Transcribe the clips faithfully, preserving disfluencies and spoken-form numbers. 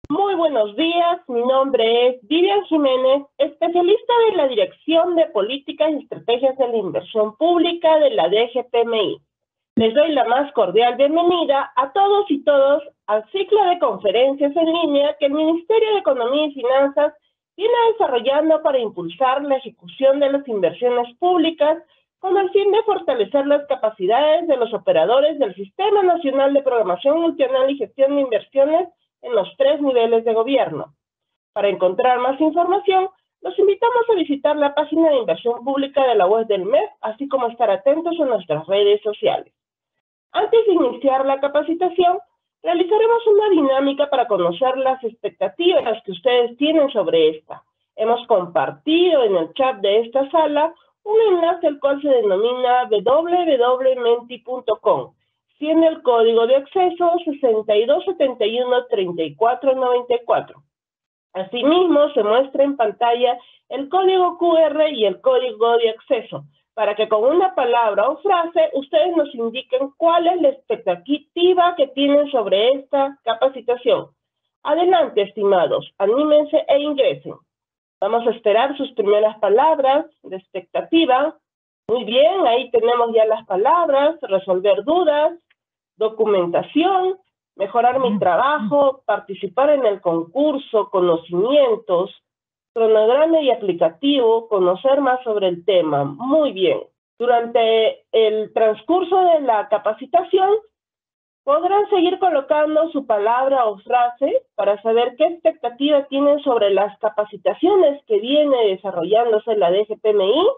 Muy buenos días, mi nombre es Vivian Jiménez, especialista de la Dirección de Políticas y Estrategias de la Inversión Pública de la D G P M I. Les doy la más cordial bienvenida a todos y todas al ciclo de conferencias en línea que el Ministerio de Economía y Finanzas viene desarrollando para impulsar la ejecución de las inversiones públicas con el fin de fortalecer las capacidades de los operadores del Sistema Nacional de Programación Multianual y Gestión de Inversiones en los tres niveles de gobierno. Para encontrar más información, los invitamos a visitar la página de inversión pública de la web del M E F, así como estar atentos a nuestras redes sociales. Antes de iniciar la capacitación, realizaremos una dinámica para conocer las expectativas que ustedes tienen sobre esta. Hemos compartido en el chat de esta sala un enlace el cual se denomina w w w punto menti punto com. Tiene el código de acceso sesenta y dos setenta y uno treinta y cuatro noventa y cuatro. Asimismo, se muestra en pantalla el código Q R y el código de acceso, para que con una palabra o frase ustedes nos indiquen cuál es la expectativa que tienen sobre esta capacitación. Adelante, estimados, anímense e ingresen. Vamos a esperar sus primeras palabras de expectativa. Muy bien, ahí tenemos ya las palabras: resolver dudas, documentación, mejorar mi trabajo, participar en el concurso, conocimientos, cronograma y aplicativo, conocer más sobre el tema. Muy bien. Durante el transcurso de la capacitación, podrán seguir colocando su palabra o frase para saber qué expectativa tienen sobre las capacitaciones que viene desarrollándose la D G P M I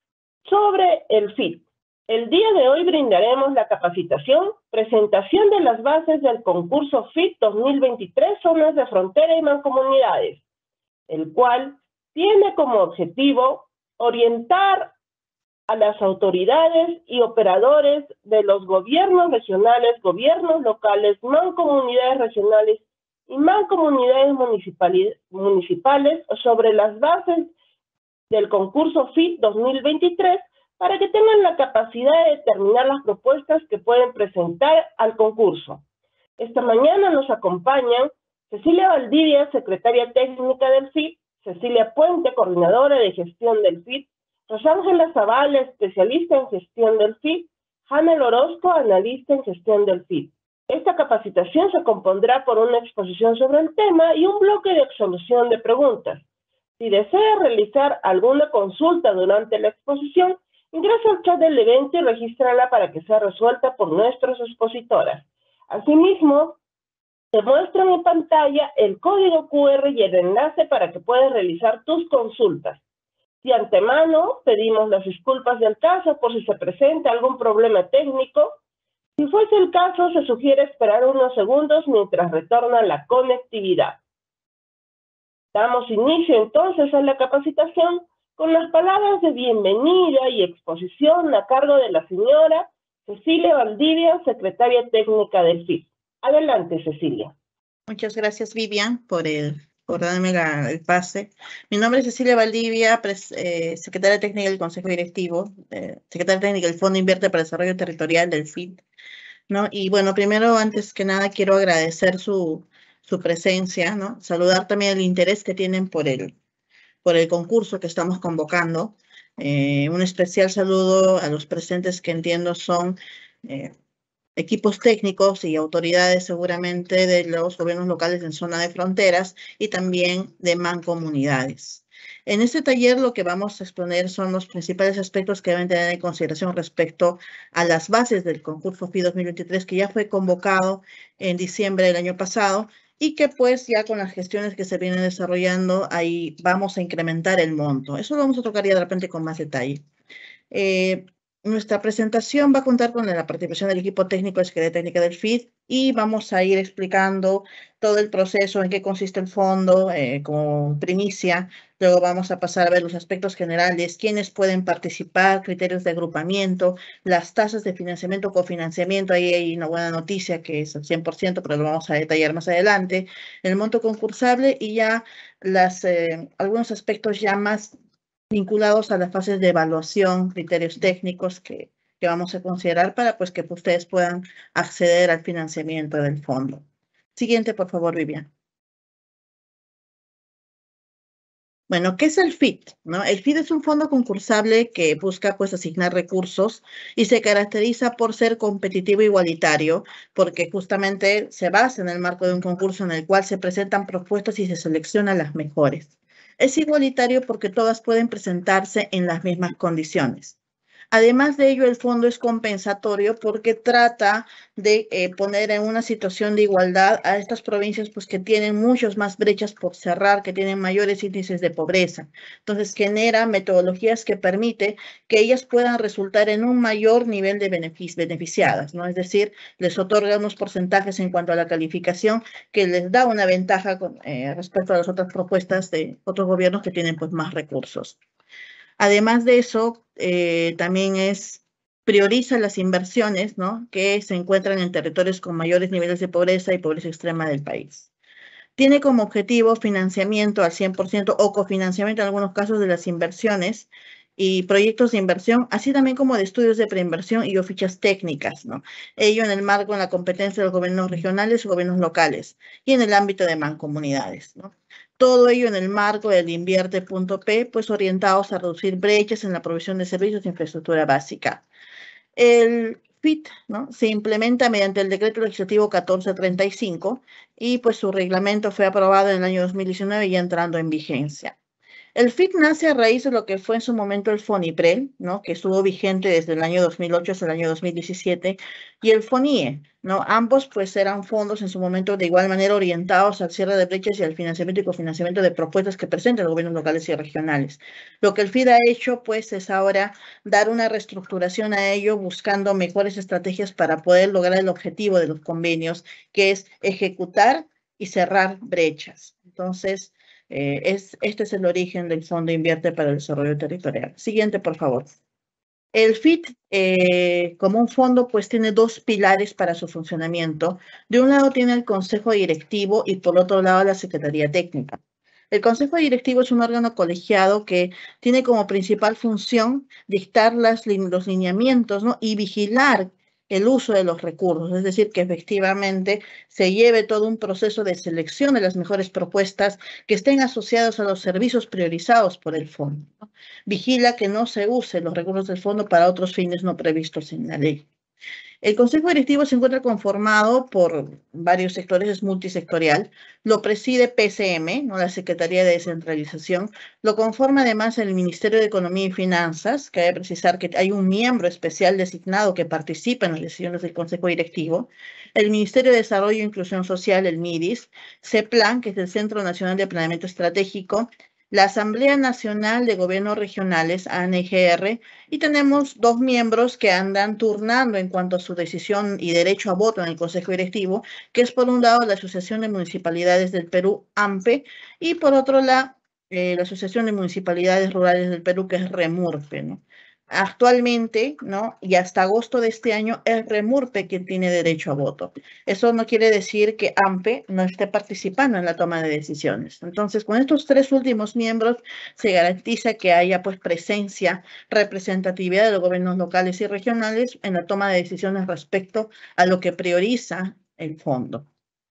sobre el F I T. El día de hoy brindaremos la capacitación, presentación de las bases del concurso F I T dos mil veintitrés, zonas de frontera y mancomunidades, el cual tiene como objetivo orientar a las autoridades y operadores de los gobiernos regionales, gobiernos locales, mancomunidades regionales y mancomunidades municipales sobre las bases del concurso F I T dos mil veintitrés para que tengan la capacidad de determinar las propuestas que pueden presentar al concurso. Esta mañana nos acompañan Cecilia Valdivia, secretaria técnica del F I T, Cecilia Puente, coordinadora de gestión del F I T, Rosángela Zavala, especialista en gestión del F I T, Hanel Orozco, analista en gestión del F I T. Esta capacitación se compondrá por una exposición sobre el tema y un bloque de solución de preguntas. Si desea realizar alguna consulta durante la exposición, ingresa al chat del evento y regístrala para que sea resuelta por nuestras expositoras. Asimismo, te muestran en pantalla el código Q R y el enlace para que puedas realizar tus consultas. De antemano, pedimos las disculpas del caso por si se presenta algún problema técnico. Si fuese el caso, se sugiere esperar unos segundos mientras retorna la conectividad. Damos inicio entonces a la capacitación con las palabras de bienvenida y exposición a cargo de la señora Cecilia Valdivia, secretaria técnica del F I T. Adelante, Cecilia. Muchas gracias, Vivian, por, el, por darme la, el pase. Mi nombre es Cecilia Valdivia, pres, eh, secretaria técnica del Consejo Directivo, eh, secretaria técnica del Fondo Invierte para el Desarrollo Territorial del F I T, ¿no? Y bueno, primero, antes que nada, quiero agradecer su, su presencia, ¿no? Saludar también el interés que tienen por el, por el concurso que estamos convocando. Eh, un especial saludo a los presentes que entiendo son eh, equipos técnicos y autoridades seguramente de los gobiernos locales en zona de fronteras y también de mancomunidades. En este taller lo que vamos a exponer son los principales aspectos que deben tener en consideración respecto a las bases del concurso F I dos mil veintitrés, que ya fue convocado en diciembre del año pasado y que pues ya con las gestiones que se vienen desarrollando ahí vamos a incrementar el monto. Eso lo vamos a tocar ya de repente con más detalle. Eh, Nuestra presentación va a contar con la participación del equipo técnico de Secretaría Técnica del F I T y vamos a ir explicando todo el proceso, en qué consiste el fondo, eh, como primicia. Luego vamos a pasar a ver los aspectos generales, quiénes pueden participar, criterios de agrupamiento, las tasas de financiamiento o cofinanciamiento. Ahí hay una buena noticia que es el cien por ciento, pero lo vamos a detallar más adelante. El monto concursable y ya las, eh, algunos aspectos ya más vinculados a las fases de evaluación, criterios técnicos que, que vamos a considerar para pues, que ustedes puedan acceder al financiamiento del fondo. Siguiente, por favor, Vivian. Bueno, ¿qué es el F I T? ¿No? El F I T es un fondo concursable que busca pues asignar recursos y se caracteriza por ser competitivo e igualitario, porque justamente se basa en el marco de un concurso en el cual se presentan propuestas y se seleccionan las mejores. Es igualitario porque todas pueden presentarse en las mismas condiciones. Además de ello, el fondo es compensatorio porque trata de eh, poner en una situación de igualdad a estas provincias pues, que tienen muchas más brechas por cerrar, que tienen mayores índices de pobreza. Entonces, genera metodologías que permiten que ellas puedan resultar en un mayor nivel de benefic beneficiadas, ¿no? Es decir, les otorga unos porcentajes en cuanto a la calificación que les da una ventaja con, eh, respecto a las otras propuestas de otros gobiernos que tienen pues, más recursos. Además de eso, eh, también es, prioriza las inversiones, ¿no?, que se encuentran en territorios con mayores niveles de pobreza y pobreza extrema del país. Tiene como objetivo financiamiento al cien por ciento o cofinanciamiento en algunos casos de las inversiones y proyectos de inversión, así también como de estudios de preinversión y o fichas técnicas, ¿no? Ello en el marco, en la competencia de los gobiernos regionales o gobiernos locales y en el ámbito de mancomunidades, ¿no? Todo ello en el marco del invierte.p, pues orientados a reducir brechas en la provisión de servicios de infraestructura básica. El F I T, ¿no?, se implementa mediante el decreto legislativo catorce treinta y cinco y pues su reglamento fue aprobado en el año dos mil diecinueve ya entrando en vigencia. El F I T nace a raíz de lo que fue en su momento el FONIPREL, ¿no?, que estuvo vigente desde el año dos mil ocho hasta el año dos mil diecisiete, y el FONIE, ¿no? Ambos pues eran fondos en su momento de igual manera orientados al cierre de brechas y al financiamiento y cofinanciamiento de propuestas que presentan los gobiernos locales y regionales. Lo que el F I T ha hecho pues es ahora dar una reestructuración a ello, buscando mejores estrategias para poder lograr el objetivo de los convenios, que es ejecutar y cerrar brechas. Entonces, Eh, es, este es el origen del Fondo Invierte para el Desarrollo Territorial. Siguiente, por favor. El F I T, eh, como un fondo, pues tiene dos pilares para su funcionamiento. De un lado tiene el Consejo Directivo y por otro lado la Secretaría Técnica. El Consejo Directivo es un órgano colegiado que tiene como principal función dictar las, los lineamientos, ¿no?, y vigilar el uso de los recursos, es decir, que efectivamente se lleve todo un proceso de selección de las mejores propuestas que estén asociados a los servicios priorizados por el fondo, ¿no? Vigila que no se usen los recursos del fondo para otros fines no previstos en la ley. El Consejo Directivo se encuentra conformado por varios sectores, es multisectorial. Lo preside P C M, ¿no?, la Secretaría de Descentralización. Lo conforma además el Ministerio de Economía y Finanzas, que hay que precisar que hay un miembro especial designado que participa en las decisiones del Consejo Directivo. El Ministerio de Desarrollo e Inclusión Social, el MIDIS. CEPLAN, que es el Centro Nacional de Planeamiento Estratégico. La Asamblea Nacional de Gobiernos Regionales, A N G R, y tenemos dos miembros que andan turnando en cuanto a su decisión y derecho a voto en el Consejo Directivo, que es por un lado la Asociación de Municipalidades del Perú, A M P E, y por otro lado eh, la Asociación de Municipalidades Rurales del Perú, que es REMURPE, ¿no? Actualmente, ¿no?, y hasta agosto de este año, es REMURPE quien tiene derecho a voto. Eso no quiere decir que A M P E no esté participando en la toma de decisiones. Entonces, con estos tres últimos miembros se garantiza que haya pues presencia, representatividad de los gobiernos locales y regionales en la toma de decisiones respecto a lo que prioriza el fondo.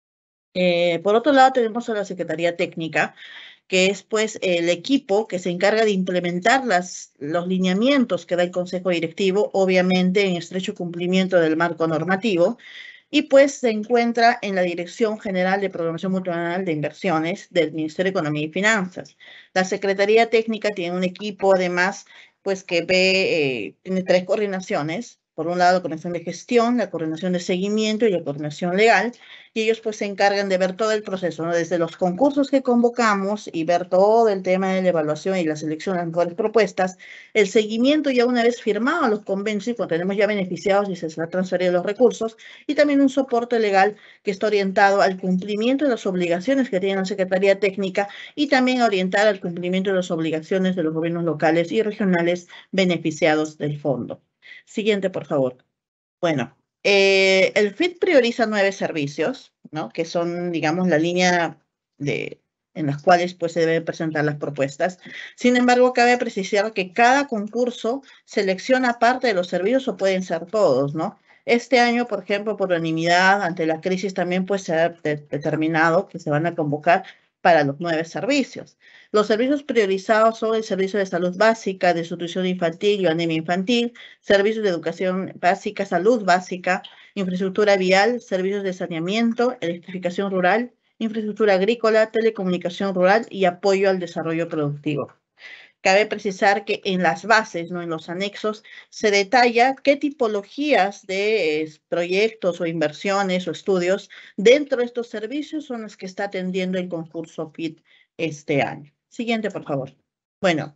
Eh, por otro lado, tenemos a la Secretaría Técnica, que es pues el equipo que se encarga de implementar las, los lineamientos que da el Consejo Directivo, obviamente en estrecho cumplimiento del marco normativo, y pues se encuentra en la Dirección General de Programación Multianual de Inversiones del Ministerio de Economía y Finanzas. La Secretaría Técnica tiene un equipo además pues que ve, eh, tiene tres coordinaciones. Por un lado, la coordinación de gestión, la coordinación de seguimiento y la coordinación legal, y ellos pues se encargan de ver todo el proceso, ¿no?, desde los concursos que convocamos y ver todo el tema de la evaluación y la selección de las mejores propuestas, el seguimiento ya una vez firmados los convenios y cuando tenemos ya beneficiados y se han transferido los recursos, y también un soporte legal que está orientado al cumplimiento de las obligaciones que tiene la Secretaría Técnica y también orientar al cumplimiento de las obligaciones de los gobiernos locales y regionales beneficiados del fondo. Siguiente, por favor. Bueno, eh, el F I T prioriza nueve servicios, ¿no?, que son, digamos, la línea de, en las cuales pues, se deben presentar las propuestas. Sin embargo, cabe precisar que cada concurso selecciona parte de los servicios o pueden ser todos, ¿no? Este año, por ejemplo, por unanimidad, ante la crisis también pues, se ha de, determinado que se van a convocar para los nueve servicios. Los servicios priorizados son el servicio de salud básica, de nutrición infantil y anemia infantil, servicios de educación básica, salud básica, infraestructura vial, servicios de saneamiento, electrificación rural, infraestructura agrícola, telecomunicación rural y apoyo al desarrollo productivo. Cabe precisar que en las bases, ¿no?, en los anexos, se detalla qué tipologías de eh, proyectos o inversiones o estudios dentro de estos servicios son los que está atendiendo el concurso F I T este año. Siguiente, por favor. Bueno,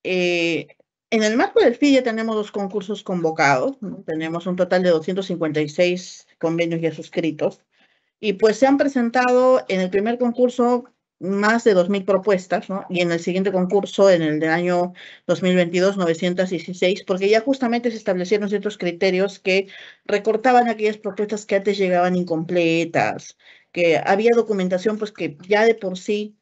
eh, en el marco del F I T ya tenemos dos concursos convocados, ¿no? Tenemos un total de doscientos cincuenta y seis convenios ya suscritos. Y pues se han presentado en el primer concurso más de dos mil propuestas, ¿no? Y en el siguiente concurso, en el del año dos mil veintidós, novecientos dieciséis, porque ya justamente se establecieron ciertos criterios que recortaban aquellas propuestas que antes llegaban incompletas, que había documentación pues que ya de por sí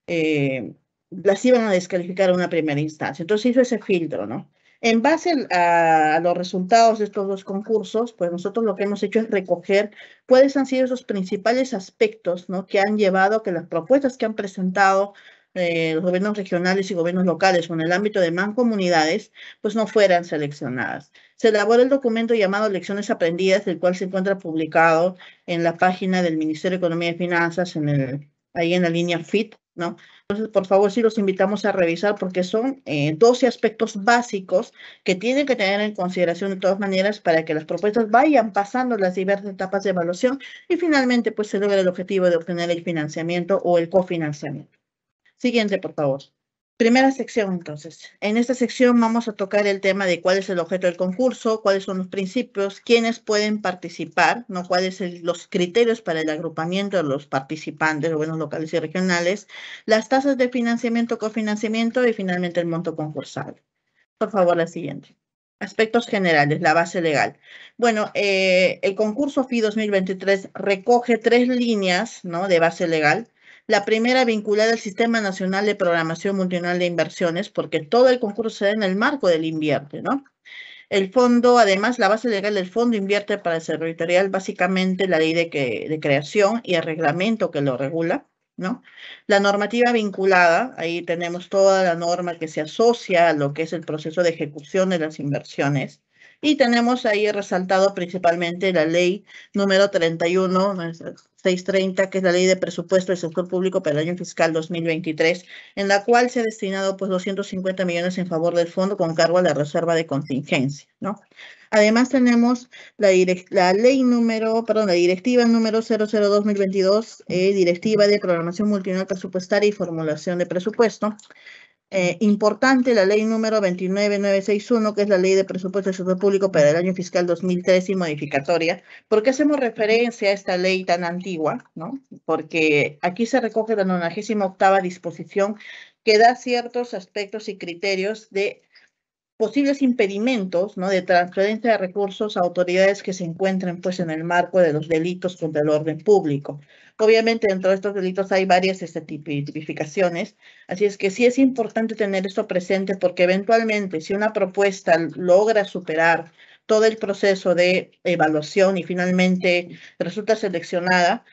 eh, las iban a descalificar a una primera instancia. Entonces hizo ese filtro, ¿no? En base a, a los resultados de estos dos concursos, pues nosotros lo que hemos hecho es recoger cuáles han sido esos principales aspectos, ¿no?, que han llevado a que las propuestas que han presentado eh, los gobiernos regionales y gobiernos locales o en el ámbito de mancomunidades, pues no fueran seleccionadas. Se elaboró el documento llamado Lecciones Aprendidas, el cual se encuentra publicado en la página del Ministerio de Economía y Finanzas, en el, ahí en la línea F I T, ¿no? Entonces, por favor, sí los invitamos a revisar porque son eh, doce aspectos básicos que tienen que tener en consideración de todas maneras para que las propuestas vayan pasando las diversas etapas de evaluación y finalmente pues se logra el objetivo de obtener el financiamiento o el cofinanciamiento. Siguiente, por favor. Primera sección, entonces. En esta sección vamos a tocar el tema de cuál es el objeto del concurso, cuáles son los principios, quiénes pueden participar, ¿no?, cuáles son los criterios para el agrupamiento de los participantes, gobiernos locales y regionales, las tasas de financiamiento, cofinanciamiento y finalmente el monto concursable. Por favor, la siguiente. Aspectos generales, la base legal. Bueno, eh, el concurso F I dos mil veintitrés recoge tres líneas, ¿no?, de base legal. La primera vinculada al Sistema Nacional de Programación Multianual de Inversiones, porque todo el concurso se da en el marco del Invierte, ¿no? El fondo, además, la base legal del fondo Invierte para el Desarrollo Territorial, básicamente la ley de, que, de creación y el reglamento que lo regula, ¿no? La normativa vinculada, ahí tenemos toda la norma que se asocia a lo que es el proceso de ejecución de las inversiones. Y tenemos ahí resaltado principalmente la ley número treinta y uno, seiscientos treinta, que es la ley de presupuesto del sector público para el año fiscal dos mil veintitrés, en la cual se ha destinado pues doscientos cincuenta millones en favor del fondo con cargo a la reserva de contingencia, ¿no? Además tenemos la, la ley número, perdón, la directiva número cero cero dos mil veintidós, eh, directiva de programación multianual presupuestaria y formulación de presupuesto. Eh, importante la ley número veintinueve mil novecientos sesenta y uno, que es la ley de presupuesto del sector público para el año fiscal dos mil trece y modificatoria. ¿Por qué hacemos referencia a esta ley tan antigua, ¿no? Porque aquí se recoge la noventa y octava disposición que da ciertos aspectos y criterios de posibles impedimentos, ¿no?, de transferencia de recursos a autoridades que se encuentren pues en el marco de los delitos contra el orden público. Obviamente dentro de estos delitos hay varias este, tipificaciones, así es que sí es importante tener esto presente porque eventualmente si una propuesta logra superar todo el proceso de evaluación y finalmente resulta seleccionada,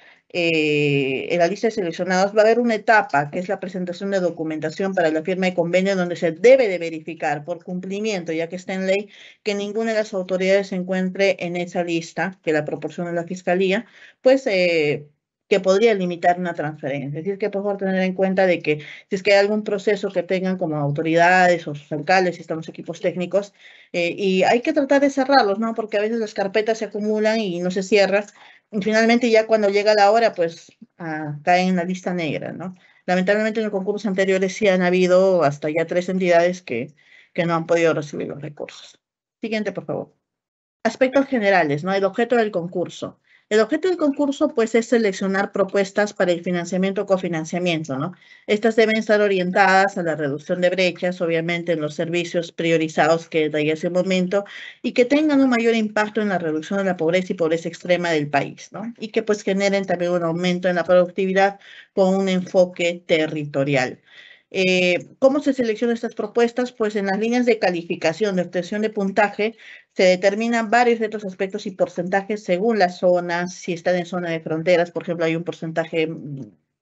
Eh, en la lista de seleccionados va a haber una etapa que es la presentación de documentación para la firma de convenio donde se debe de verificar por cumplimiento, ya que está en ley, que ninguna de las autoridades se encuentre en esa lista que la proporciona la Fiscalía, pues eh, que podría limitar una transferencia. Es decir, que por favor tener en cuenta de que si es que hay algún proceso que tengan como autoridades o sus alcaldes, si están los equipos técnicos, eh, y hay que tratar de cerrarlos, ¿no? Porque a veces las carpetas se acumulan y no se cierran. Y finalmente ya cuando llega la hora, pues ah, caen en la lista negra, ¿no? Lamentablemente en los concursos anteriores sí han habido hasta ya tres entidades que, que no han podido recibir los recursos. Siguiente, por favor. Aspectos generales, ¿no? El objeto del concurso. El objeto del concurso, pues, es seleccionar propuestas para el financiamiento o cofinanciamiento, ¿no? Estas deben estar orientadas a la reducción de brechas, obviamente, en los servicios priorizados que detallé hace un momento, y que tengan un mayor impacto en la reducción de la pobreza y pobreza extrema del país, ¿no? Y que, pues, generen también un aumento en la productividad con un enfoque territorial. Eh, ¿Cómo se seleccionan estas propuestas? Pues en las líneas de calificación, de obtención de puntaje, se determinan varios de estos aspectos y porcentajes según las zonas, si están en zona de fronteras, por ejemplo, hay un porcentaje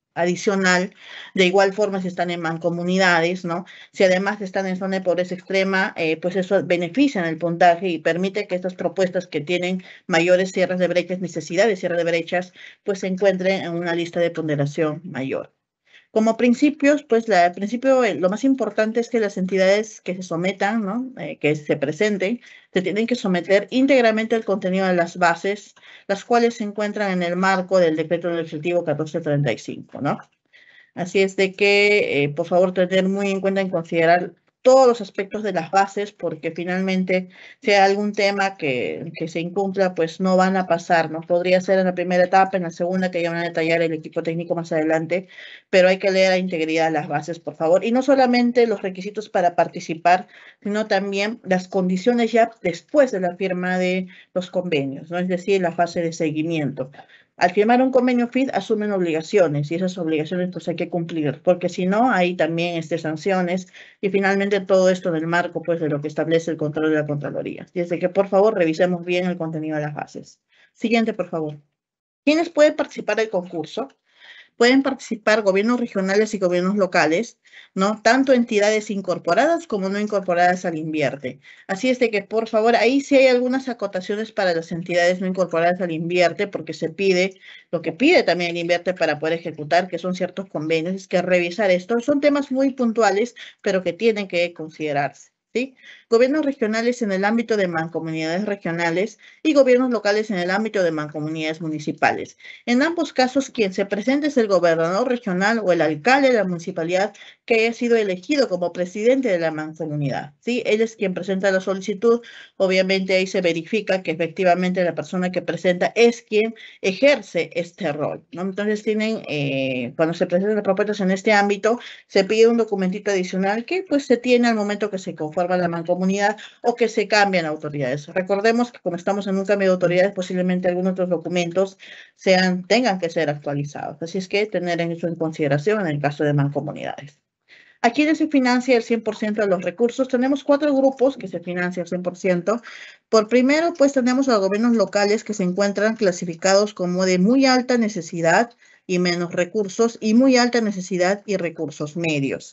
adicional. De igual forma, si están en mancomunidades, ¿no? Si además están en zona de pobreza extrema, eh, pues eso beneficia en el puntaje y permite que estas propuestas que tienen mayores cierres de brechas, necesidad de cierre de brechas, pues se encuentren en una lista de ponderación mayor. Como principios, pues la, el principio, eh, lo más importante es que las entidades que se sometan, ¿no? Eh, que se presenten, se tienen que someter íntegramente al contenido de las bases, las cuales se encuentran en el marco del decreto legislativo catorce treinta y cinco, ¿no? Así es de que, eh, por favor, tener muy en cuenta en considerar todos los aspectos de las bases, porque finalmente, si hay algún tema que, que se incumpla, pues no van a pasar, ¿no? Podría ser en la primera etapa, en la segunda, que ya van a detallar el equipo técnico más adelante, pero hay que leer a integridad las bases, por favor. Y no solamente los requisitos para participar, sino también las condiciones ya después de la firma de los convenios, ¿no? Es decir, la fase de seguimiento. Al firmar un convenio F I D asumen obligaciones y esas obligaciones pues hay que cumplir, porque si no, hay también este, sanciones y finalmente todo esto en el marco pues de lo que establece el control de la Contraloría. Y es de que por favor revisemos bien el contenido de las bases. Siguiente, por favor. ¿Quiénes pueden participar del concurso? Pueden participar gobiernos regionales y gobiernos locales, ¿no? Tanto entidades incorporadas como no incorporadas al Invierte. Así es de que, por favor, ahí sí hay algunas acotaciones para las entidades no incorporadas al Invierte, porque se pide, lo que pide también el Invierte para poder ejecutar, que son ciertos convenios, es que revisar esto. Son temas muy puntuales, pero que tienen que considerarse, ¿sí? Gobiernos regionales en el ámbito de mancomunidades regionales y gobiernos locales en el ámbito de mancomunidades municipales. En ambos casos, quien se presente es el gobernador regional o el alcalde de la municipalidad que haya sido elegido como presidente de la mancomunidad, ¿sí? Él es quien presenta la solicitud. Obviamente ahí se verifica que efectivamente la persona que presenta es quien ejerce este rol, ¿no? Entonces tienen, eh, cuando se presentan propuestas en este ámbito, se pide un documentito adicional que pues se tiene al momento que se conforma la mancomunidad o que se cambian autoridades. Recordemos que como estamos en un cambio de autoridades, posiblemente algunos otros documentos sean, tengan que ser actualizados. Así es que tener eso en consideración en el caso de mancomunidades. ¿A quiénes se financia el cien por ciento de los recursos? Tenemos cuatro grupos que se financian al cien por ciento. Por primero, pues tenemos a los gobiernos locales que se encuentran clasificados como de muy alta necesidad y menos recursos, y muy alta necesidad y recursos medios.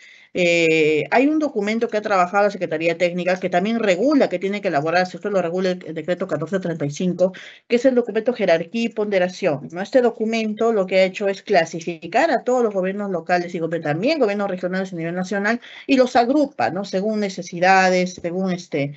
Eh, hay un documento que ha trabajado la Secretaría Técnica que también regula, que tiene que elaborarse, esto lo regula el, el decreto catorce treinta y cinco, que es el documento Jerarquía y Ponderación, ¿no? Este documento lo que ha hecho es clasificar a todos los gobiernos locales y también gobiernos regionales a nivel nacional y los agrupa, ¿no? Según necesidades, según este,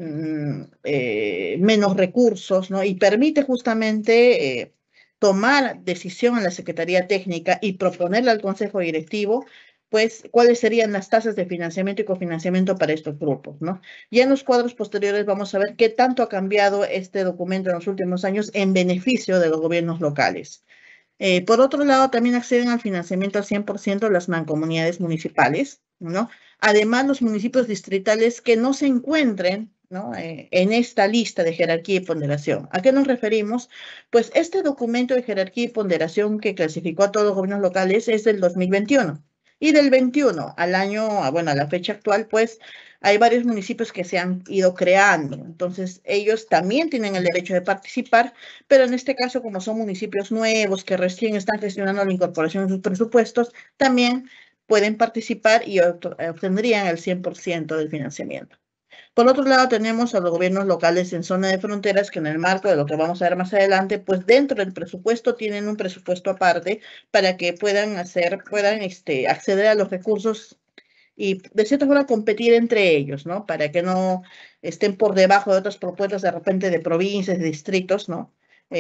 mm, eh, menos recursos, ¿no? Y permite justamente eh, tomar decisión en la Secretaría Técnica y proponerle al Consejo Directivo pues, cuáles serían las tasas de financiamiento y cofinanciamiento para estos grupos, ¿no? Ya en los cuadros posteriores vamos a ver qué tanto ha cambiado este documento en los últimos años en beneficio de los gobiernos locales. Eh, por otro lado, también acceden al financiamiento al cien por ciento las mancomunidades municipales, ¿no? Además, los municipios distritales que no se encuentren, ¿no? Eh, en esta lista de jerarquía y ponderación. ¿A qué nos referimos? Pues este documento de jerarquía y ponderación que clasificó a todos los gobiernos locales es del dos mil veintiuno. Y del veintiuno al año, bueno, a la fecha actual, pues hay varios municipios que se han ido creando. Entonces, ellos también tienen el derecho de participar, pero en este caso, como son municipios nuevos que recién están gestionando la incorporación de sus presupuestos, también pueden participar y obtendrían el cien por ciento del financiamiento. Por otro lado, tenemos a los gobiernos locales en zona de fronteras que en el marco de lo que vamos a ver más adelante, pues dentro del presupuesto tienen un presupuesto aparte para que puedan hacer, puedan este, acceder a los recursos y de cierta forma competir entre ellos, ¿no? Para que no estén por debajo de otras propuestas de repente de provincias, de distritos, ¿no?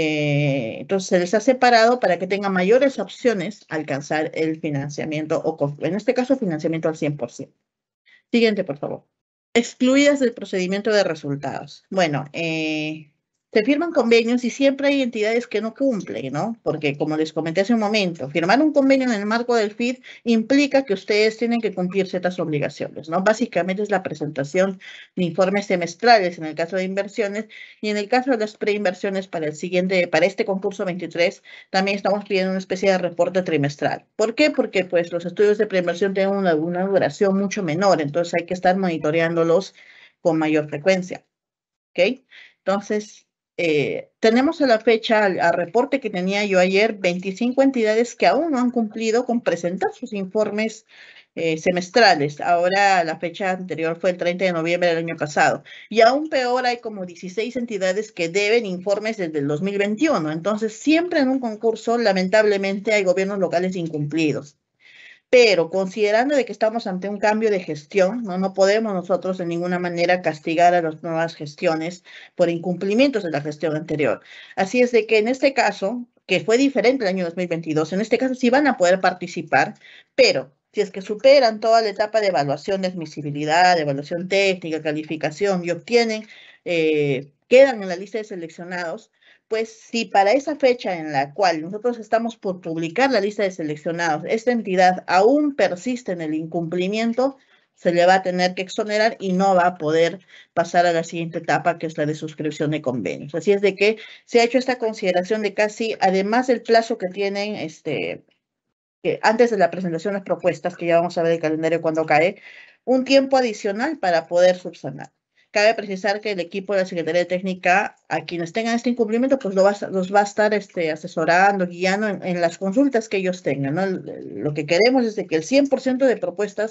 Eh, entonces se les ha separado para que tengan mayores opciones a alcanzar el financiamiento o, en este caso, financiamiento al cien por ciento. Siguiente, por favor. Excluidas del procedimiento de resultados. Bueno, eh, se firman convenios y siempre hay entidades que no cumplen, ¿no? Porque, como les comenté hace un momento, firmar un convenio en el marco del F I D implica que ustedes tienen que cumplir ciertas obligaciones, ¿no? Básicamente es la presentación de informes semestrales en el caso de inversiones y en el caso de las preinversiones para el siguiente, para este concurso veintitrés, también estamos pidiendo una especie de reporte trimestral. ¿Por qué? Porque, pues, los estudios de preinversión tienen una, una duración mucho menor, entonces hay que estar monitoreándolos con mayor frecuencia, ¿ok? Entonces, eh, tenemos a la fecha, al, al reporte que tenía yo ayer, veinticinco entidades que aún no han cumplido con presentar sus informes eh, semestrales. Ahora la fecha anterior fue el treinta de noviembre del año pasado. Y aún peor, hay como dieciséis entidades que deben informes desde el dos mil veintiuno. Entonces, siempre en un concurso, lamentablemente, hay gobiernos locales incumplidos. Pero considerando de que estamos ante un cambio de gestión, ¿no? No podemos nosotros de ninguna manera castigar a las nuevas gestiones por incumplimientos de la gestión anterior. Así es de que en este caso, que fue diferente el año dos mil veintidós, en este caso sí van a poder participar, pero si es que superan toda la etapa de evaluación de admisibilidad, de evaluación técnica, calificación y obtienen, eh, quedan en la lista de seleccionados, pues si para esa fecha en la cual nosotros estamos por publicar la lista de seleccionados, esta entidad aún persiste en el incumplimiento, se le va a tener que exonerar y no va a poder pasar a la siguiente etapa, que es la de suscripción de convenios. Así es de que se ha hecho esta consideración de casi, además del plazo que tienen, este, que antes de la presentación de las propuestas, que ya vamos a ver el calendario cuando cae, un tiempo adicional para poder subsanar. Cabe precisar que el equipo de la Secretaría Técnica, a quienes tengan este incumplimiento, pues lo va, los va a estar este, asesorando, guiando en, en las consultas que ellos tengan, ¿no? Lo que queremos es de que el cien por ciento de propuestas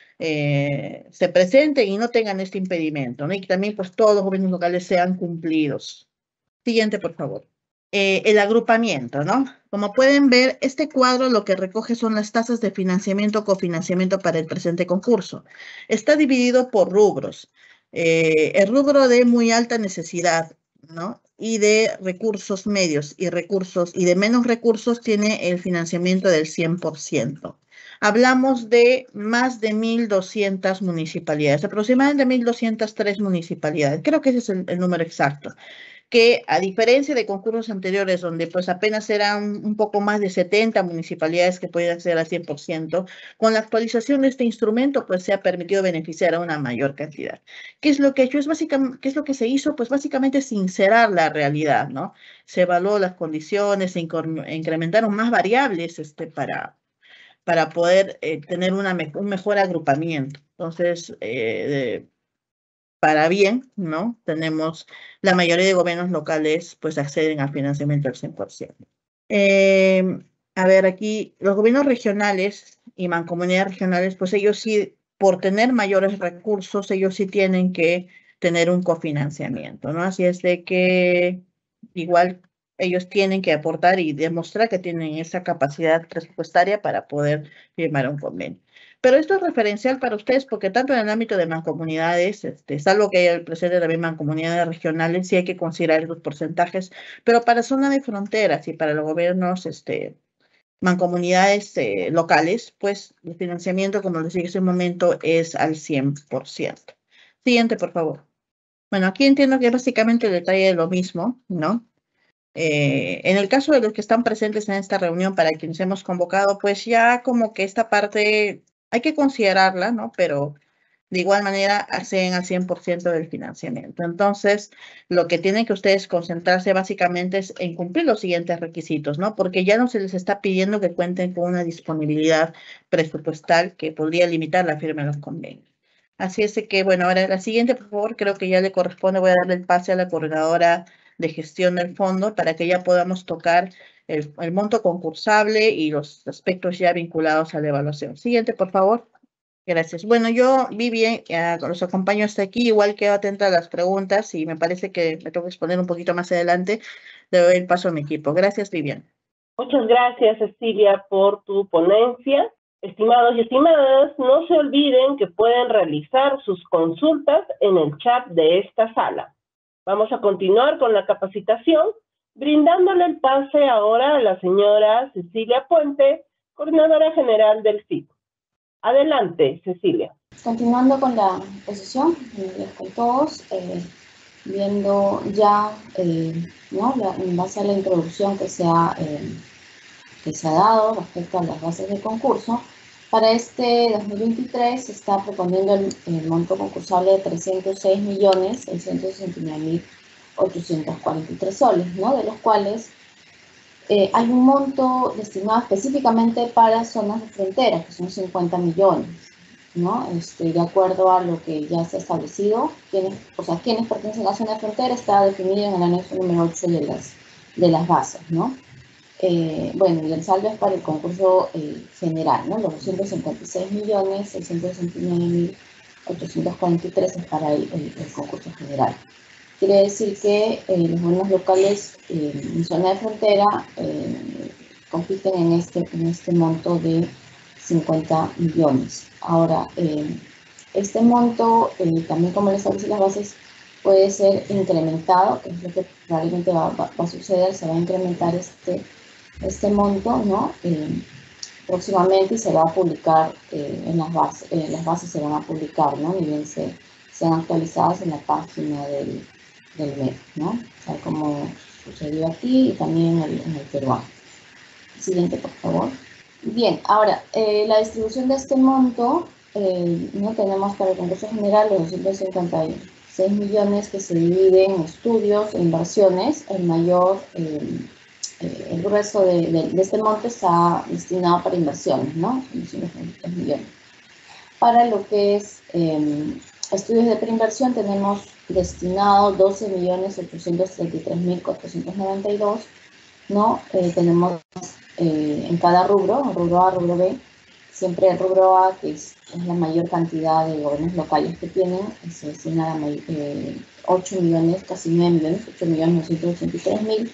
eh, se presenten y no tengan este impedimento, ¿no? Y que también pues todos los gobiernos locales sean cumplidos. Siguiente, por favor. Eh, el agrupamiento, ¿no? Como pueden ver, este cuadro lo que recoge son las tasas de financiamiento o cofinanciamiento para el presente concurso. Está dividido por rubros. Eh, el rubro de muy alta necesidad, ¿no? Y de recursos medios y recursos y de menos recursos tiene el financiamiento del cien por ciento. Hablamos de más de mil doscientas municipalidades, aproximadamente mil doscientas tres municipalidades. Creo que ese es el, el número exacto, que a diferencia de concursos anteriores donde pues apenas eran un poco más de setenta municipalidades que podían ser al cien por ciento, con la actualización de este instrumento pues se ha permitido beneficiar a una mayor cantidad. ¿Qué es lo que ha hecho? Es básicamente, ¿qué es lo que se hizo? Pues básicamente sincerar la realidad, ¿no? Se evaluó las condiciones, se incrementaron más variables este, para, para poder eh, tener una me un mejor agrupamiento. Entonces, eh, de, para bien, ¿no? Tenemos la mayoría de gobiernos locales, pues acceden al financiamiento al cien por ciento. Eh, a ver, aquí los gobiernos regionales y mancomunidades regionales, pues ellos sí, por tener mayores recursos, ellos sí tienen que tener un cofinanciamiento, ¿no? Así es de que igual ellos tienen que aportar y demostrar que tienen esa capacidad presupuestaria para poder firmar un convenio. Pero esto es referencial para ustedes porque tanto en el ámbito de mancomunidades, este, salvo que haya el presente también mancomunidades regionales, sí hay que considerar los porcentajes, pero para zona de fronteras y para los gobiernos, este, mancomunidades eh, locales, pues el financiamiento, como les dije hace un momento, es al cien por ciento. Siguiente, por favor. Bueno, aquí entiendo que es básicamente el detalle de lo mismo, ¿no? Eh, en el caso de los que están presentes en esta reunión, para quienes hemos convocado, pues ya como que esta parte hay que considerarla, ¿no? Pero de igual manera hacen al cien por ciento del financiamiento. Entonces, lo que tienen que ustedes concentrarse básicamente es en cumplir los siguientes requisitos, ¿no? Porque ya no se les está pidiendo que cuenten con una disponibilidad presupuestal que podría limitar la firma de los convenios. Así es que, bueno, ahora la siguiente, por favor, creo que ya le corresponde, voy a darle el pase a la coordinadora de gestión del fondo para que ya podamos tocar el, el monto concursable y los aspectos ya vinculados a la evaluación. Siguiente, por favor. Gracias. Bueno, yo, Vivian, eh, los acompaño hasta aquí, igual quedo atenta a las preguntas y me parece que me tengo que exponer un poquito más adelante. Le doy el paso a mi equipo. Gracias, Vivian. Muchas gracias, Cecilia, por tu ponencia. Estimados y estimadas, no se olviden que pueden realizar sus consultas en el chat de esta sala. Vamos a continuar con la capacitación, brindándole el pase ahora a la señora Cecilia Puente, coordinadora general del C I D. Adelante, Cecilia. Continuando con la exposición, buenos días con todos, eh, viendo ya, eh, ¿no? la, en base a la introducción que se, ha, eh, que se ha dado respecto a las bases del concurso, para este dos mil veintitrés se está proponiendo el, el monto concursable de trescientos seis millones seiscientos sesenta y nueve mil ochocientos cuarenta y tres soles, ¿no? De los cuales eh, hay un monto destinado específicamente para zonas de frontera, que son cincuenta millones. ¿no? Este, de acuerdo a lo que ya se ha establecido, quienes, o sea, quienes pertenecen a la zona de frontera está definido en el anexo número ocho de las, de las bases, ¿no? Eh, bueno, y el saldo es para el concurso eh, general, ¿no? Los doscientos cincuenta y seis millones seiscientos sesenta y nueve mil ochocientos cuarenta y tres es para el, el, el concurso general. Quiere decir que eh, los gobiernos locales eh, en zona de frontera eh, compiten en este, en este monto de cincuenta millones. Ahora, eh, este monto, eh, también como les establecí las bases, puede ser incrementado, que es lo que probablemente va, va, va a suceder, se va a incrementar este, este monto, ¿no? Eh, próximamente y se va a publicar eh, en las bases, eh, las bases se van a publicar, ¿no? Ni bien se, sean actualizadas en la página del, del M E P, ¿no? Tal como sucedió aquí y también en el, en el peruano. Siguiente, por favor. Bien, ahora, eh, la distribución de este monto, eh, ¿no? Tenemos para el concurso general los doscientos cincuenta y seis millones que se dividen en estudios e inversiones. El mayor, eh, eh, el grueso de, de, de este monto está destinado para inversiones, ¿no? doscientos millones. Para lo que es eh, estudios de preinversión tenemos destinado doce millones ochocientos treinta y tres mil cuatrocientos noventa y dos, ¿no? Eh, tenemos eh, en cada rubro, rubro A, rubro B, siempre el rubro A, que es, es la mayor cantidad de gobiernos locales que tienen, se destina a eh, ocho millones, casi nueve millones, ocho millones novecientos ochenta y tres mil.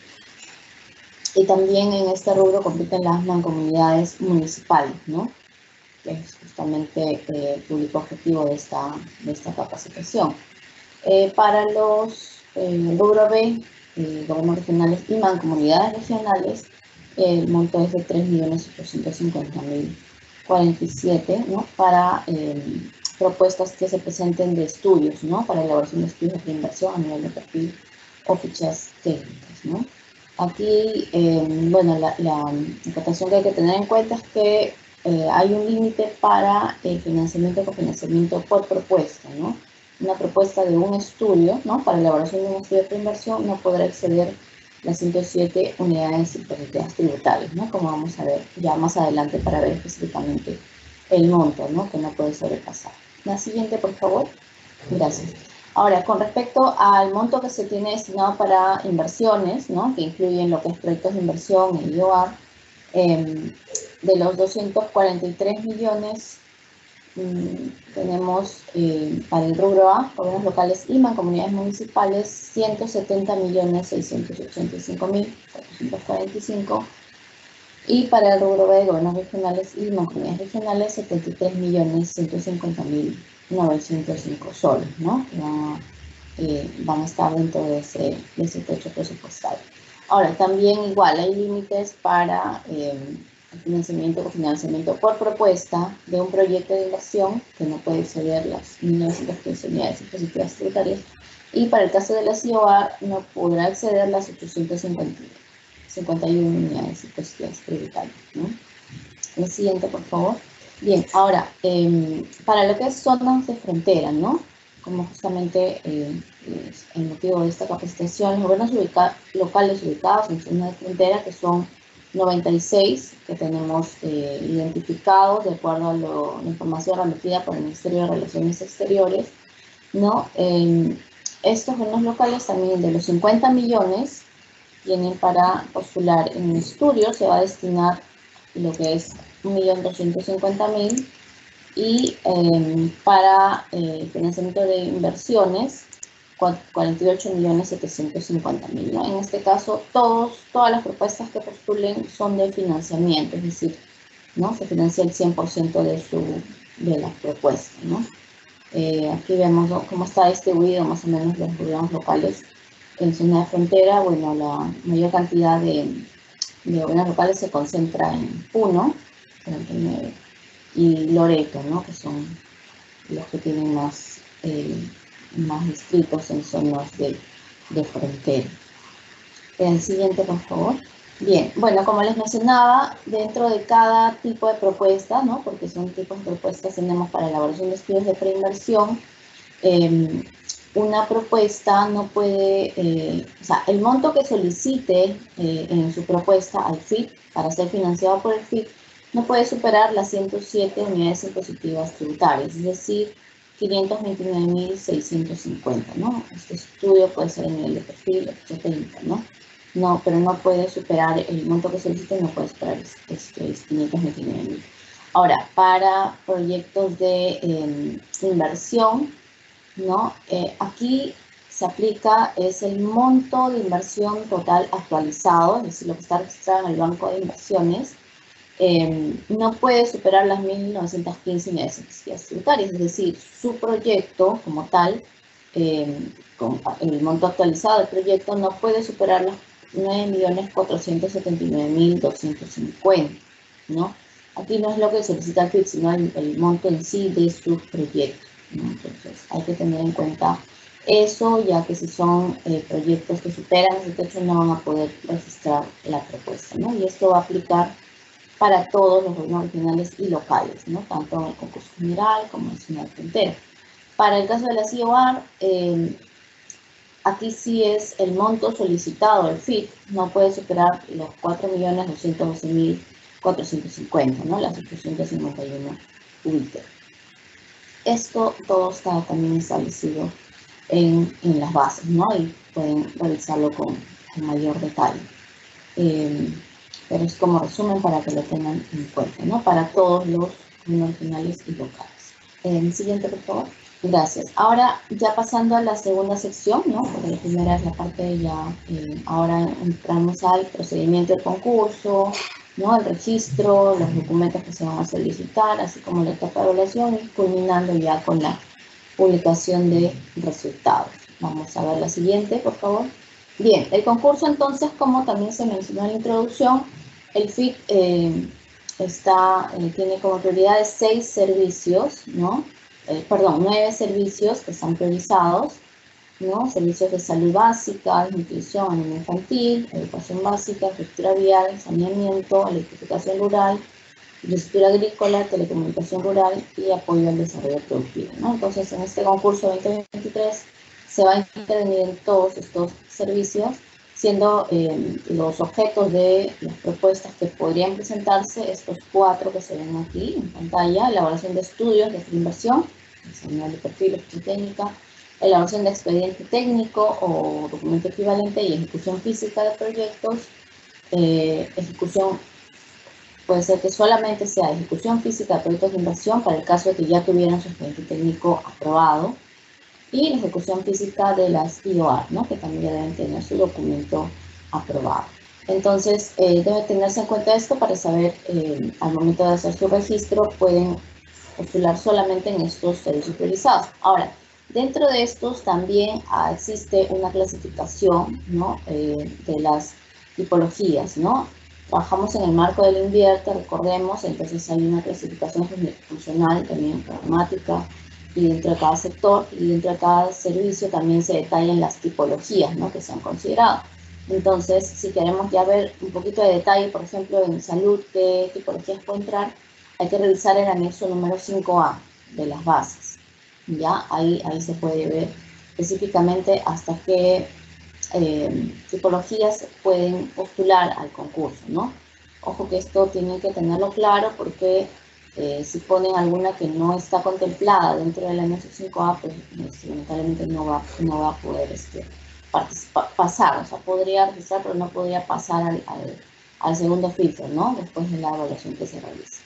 Y también en este rubro compiten las mancomunidades municipales, ¿no? Que es justamente eh, el público objetivo de esta, de esta capacitación. Eh, para los eh, rubro B, eh, gobiernos regionales y mancomunidades regionales, el monto es de tres millones ochocientos cincuenta mil cuarenta y siete, ¿no? Para eh, propuestas que se presenten de estudios, ¿no? Para elaboración de estudios de inversión a nivel de perfil o fichas técnicas, ¿no? Aquí, eh, bueno, la, la acotación que hay que tener en cuenta es que eh, hay un límite para el financiamiento o cofinanciamiento por propuesta, ¿no? Una propuesta de un estudio, ¿no? Para elaboración de un estudio de preinversión no podrá exceder las ciento siete unidades impositivas tributarias, ¿no? Como vamos a ver ya más adelante para ver específicamente el monto, ¿no? Que no puede sobrepasar. La siguiente, por favor. Gracias. Ahora, con respecto al monto que se tiene destinado para inversiones, ¿no? Que incluyen lo que es proyectos de inversión, el I O A, eh, de los doscientos cuarenta y tres millones, mmm, tenemos eh, para el rubro A, gobiernos locales y mancomunidades municipales, ciento setenta millones seiscientos ochenta y cinco mil cuatrocientos cuarenta y cinco, y para el rubro B, gobiernos regionales y mancomunidades regionales, setenta y tres millones ciento cincuenta mil novecientos cinco soles, ¿no? Que van a, eh, van a estar dentro de ese, de ese techo presupuestario. Ahora, también igual hay límites para eh, el financiamiento o financiamiento por propuesta de un proyecto de inversión que no puede exceder las mil novecientas quince unidades impositivas tributarias, y para el caso de la C I O A no podrá exceder las ochocientas cincuenta y una unidades impositivas tributarias, ¿no? El siguiente, por favor. Bien, ahora, eh, para lo que es zonas de frontera, ¿no? Como justamente eh, es el motivo de esta capacitación, los gobiernos ubica locales ubicados en zonas de frontera, que son noventa y seis, que tenemos eh, identificados de acuerdo a lo, la información remitida por el Ministerio de Relaciones Exteriores, ¿no? Eh, estos gobiernos locales también, de los cincuenta millones, tienen para postular en estudios, se va a destinar lo que es un millón doscientos cincuenta mil, y eh, para eh, financiamiento de inversiones, cuarenta y ocho millones setecientos cincuenta mil, ¿no? En este caso, todos, todas las propuestas que postulen son de financiamiento, es decir, ¿no? Se financia el cien por ciento de, su, de la propuesta, ¿no? Eh, aquí vemos, ¿no?, cómo está distribuido más o menos los gobiernos locales en zona de frontera. Bueno, la mayor cantidad de, de gobiernos locales se concentra en Puno, treinta y nueve, y Loreto, ¿no? Que son los que tienen más, eh, más distritos en zonas de, de frontera. El siguiente, por favor. Bien, bueno, como les mencionaba, dentro de cada tipo de propuesta, ¿no? Porque son tipos de propuestas, tenemos para elaboración de estudios de preinversión. Eh, una propuesta no puede, eh, o sea, el monto que solicite eh, en su propuesta al F I P para ser financiado por el F I P no puede superar las ciento siete unidades impositivas tributarias, es decir, quinientos veintinueve mil seiscientos cincuenta, ¿no? Este estudio puede ser el nivel de perfil, la ficha técnica, ¿no? No, pero no puede superar, el monto que solicite no puede superar este, quinientos veintinueve mil. Ahora, para proyectos de eh, inversión, ¿no? Eh, aquí se aplica, es el monto de inversión total actualizado, es decir, lo que está registrado en el banco de inversiones, eh, no puede superar las mil novecientas quince unidades impositivas tributarias, es decir, su proyecto como tal, eh, con el monto actualizado del proyecto no puede superar los nueve millones cuatrocientos setenta y nueve mil doscientos cincuenta, ¿no? Aquí no es lo que solicita el F I C, sino el, el monto en sí de su proyecto, ¿no? Entonces hay que tener en cuenta eso, ya que si son eh, proyectos que superan ese techo no van a poder registrar la propuesta, ¿no? Y esto va a aplicar para todos los gobiernos regionales y locales, ¿no? Tanto en el concurso general como en el nacional puntero. Para el caso de la C I O A R, eh, aquí sí es el monto solicitado del F I C, no puede superar los cuatro millones doscientos doce mil cuatrocientos cincuenta, ¿no? Las ochocientos cincuenta y uno U I T. Esto todo está también establecido en, en las bases, ¿no? Y pueden revisarlo con, con mayor detalle. Eh, pero es como resumen para que lo tengan en cuenta, ¿no? Para todos los regionales y locales. Eh, siguiente, por favor. Gracias. Ahora, ya pasando a la segunda sección, ¿no? Porque la primera es la parte ya, eh, ahora entramos al procedimiento del concurso, ¿no? El registro, los documentos que se van a solicitar, así como la etapa de evaluación y culminando ya con la publicación de resultados. Vamos a ver la siguiente, por favor. Bien, el concurso entonces, como también se mencionó en la introducción, el F I C eh, está, eh, tiene como prioridades seis servicios, ¿no? Eh, perdón, nueve servicios que están priorizados, ¿no? Servicios de salud básica, nutrición, alimento infantil, educación básica, infraestructura vial, saneamiento, electrificación rural, infraestructura agrícola, telecomunicación rural y apoyo al desarrollo productivo, ¿no? Entonces, en este concurso veinte veintitrés se va a intervenir en todos estos servicios, siendo eh, los objetos de las propuestas que podrían presentarse estos cuatro que se ven aquí en pantalla: elaboración de estudios de inversión, examen de perfil, ficha técnica, elaboración de expediente técnico o documento equivalente y ejecución física de proyectos. Eh, ejecución puede ser que solamente sea ejecución física de proyectos de inversión para el caso de que ya tuvieran su expediente técnico aprobado, y la ejecución física de las I O A R, ¿no? Que también deben tener su documento aprobado. Entonces, eh, debe tenerse en cuenta esto para saber, eh, al momento de hacer su registro, pueden postular solamente en estos servicios priorizados. Ahora, dentro de estos también ah, existe una clasificación, ¿no? eh, de las tipologías, ¿no? Trabajamos en el marco del INVIERTE, recordemos, entonces hay una clasificación funcional, también programática, y dentro de cada sector y dentro de cada servicio también se detallan las tipologías, ¿no? Que se han considerado. Entonces, si queremos ya ver un poquito de detalle, por ejemplo, en salud, qué tipologías puede entrar, hay que revisar el anexo número cinco A de las bases. ¿Ya? Ahí, ahí se puede ver específicamente hasta qué eh, tipologías pueden postular al concurso, ¿no? Ojo que esto tienen que tenerlo claro porque Eh, si ponen alguna que no está contemplada dentro del anexo cinco A, pues lamentablemente no va, no va a poder este, pasar, o sea, podría registrar, pero no podría pasar al, al, al segundo filtro, ¿no? Después de la evaluación que se realiza.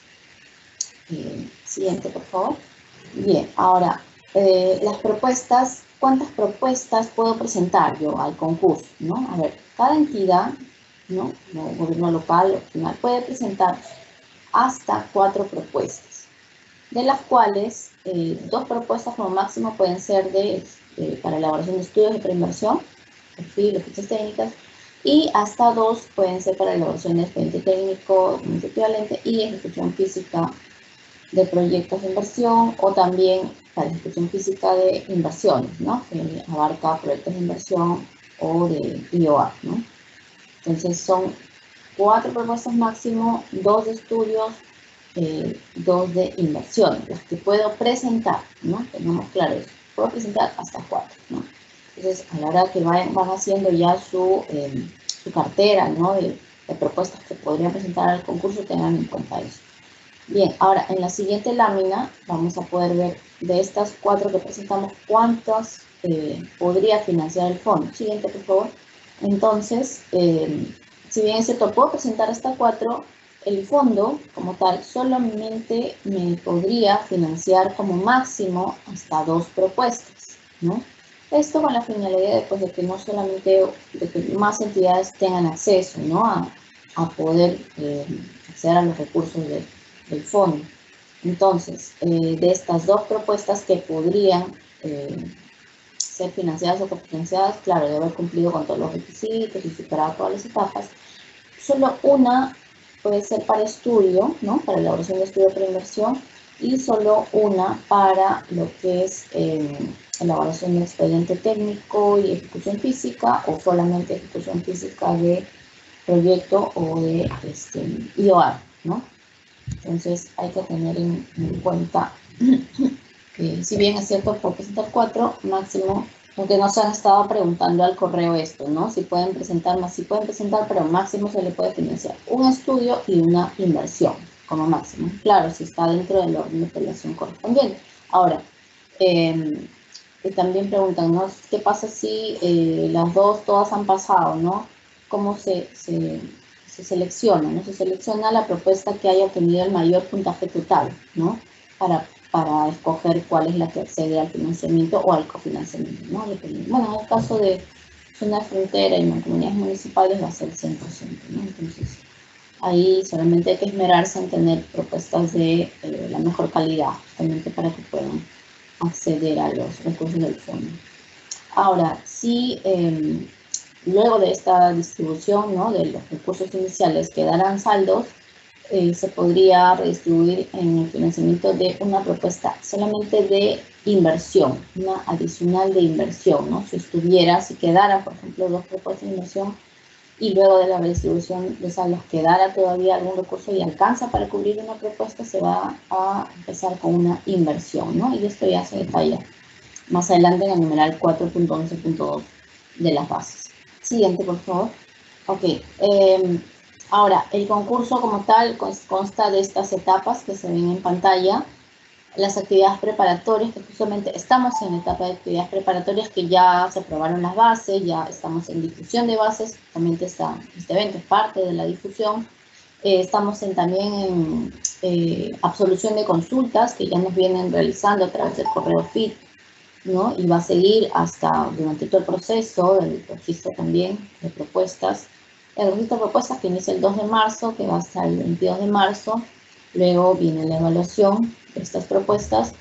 Eh, siguiente, por favor. Bien, ahora, eh, las propuestas, ¿cuántas propuestas puedo presentar yo al concurso, ¿no? A ver, cada entidad, ¿no? Como gobierno local o regional puede presentar hasta cuatro propuestas, de las cuales eh, dos propuestas como máximo pueden ser de, de, para elaboración de estudios de preinversión, perfil o fichas técnicas, y hasta dos pueden ser para elaboración de expediente técnico, documento equivalente y ejecución física de proyectos de inversión, o también para ejecución física de inversiones, ¿no? Que abarca proyectos de inversión o de I O A, ¿no? Entonces son cuatro propuestas máximo, dos de estudios, eh, dos de inversiones, las que puedo presentar, ¿no? Tenemos claro eso, puedo presentar hasta cuatro, ¿no? Entonces, a la hora que vayan, van haciendo ya su, eh, su cartera, ¿no? De, de propuestas que podrían presentar al concurso, tengan en cuenta eso. Bien, ahora en la siguiente lámina vamos a poder ver de estas cuatro que presentamos cuántas eh, podría financiar el fondo. Siguiente, por favor. Entonces, eh, si bien es cierto, puedo presentar hasta cuatro, el fondo como tal solamente me podría financiar como máximo hasta dos propuestas, ¿no? Esto con la finalidad de, pues, de que no solamente de que más entidades tengan acceso, ¿no? a, a poder eh, acceder a los recursos de del fondo. Entonces, eh, de estas dos propuestas que podrían eh, ser financiadas o cofinanciadas, claro, de haber cumplido con todos los requisitos y superado todas las etapas, solo una puede ser para estudio, ¿no? Para elaboración de estudio para inversión, y solo una para lo que es eh, elaboración de expediente técnico y ejecución física, o solamente ejecución física de proyecto o de este, I O A, ¿no? Entonces hay que tener en, en cuenta que si bien es cierto por presentar cuatro, máximo, aunque nos han estado preguntando al correo esto, ¿no? Si pueden presentar más, si pueden presentar, pero máximo se le puede financiar un estudio y una inversión como máximo. Claro, si está dentro del orden de operación correspondiente. Ahora, eh, y también preguntan, ¿no? ¿Qué pasa si eh, las dos todas han pasado, ¿no? ¿Cómo se... se se selecciona, ¿no? Se selecciona la propuesta que haya obtenido el mayor puntaje total, ¿no? Para, para escoger cuál es la que accede al financiamiento o al cofinanciamiento, ¿no? Bueno, en el caso de zona de frontera y mancomunidades municipales va a ser cien por ciento, ¿no? Entonces, ahí solamente hay que esmerarse en tener propuestas de eh, la mejor calidad, justamente para que puedan acceder a los recursos del fondo. Ahora, si eh, luego de esta distribución, ¿no? De los recursos iniciales quedarán saldos, eh, se podría redistribuir en el financiamiento de una propuesta solamente de inversión, una adicional de inversión, ¿no? Si estuviera, si quedara, por ejemplo, dos propuestas de inversión y luego de la redistribución de saldos quedara todavía algún recurso y alcanza para cubrir una propuesta, se va a empezar con una inversión, ¿no? Y esto ya se detalla más adelante en el numeral cuatro punto once punto dos de las bases. Siguiente, por favor. Ok. Eh, ahora, el concurso como tal consta de estas etapas que se ven en pantalla. Las actividades preparatorias, que justamente estamos en la etapa de actividades preparatorias, que ya se aprobaron las bases, ya estamos en difusión de bases. Justamente esta, este evento es parte de la difusión. Eh, estamos en, también en eh, absolución de consultas, que ya nos vienen realizando a través del correo F I T, ¿no? Y va a seguir hasta durante todo el proceso del registro también de propuestas. El registro de propuestas que inicia el dos de marzo, que va hasta el veintidós de marzo. Luego viene la evaluación de estas propuestas.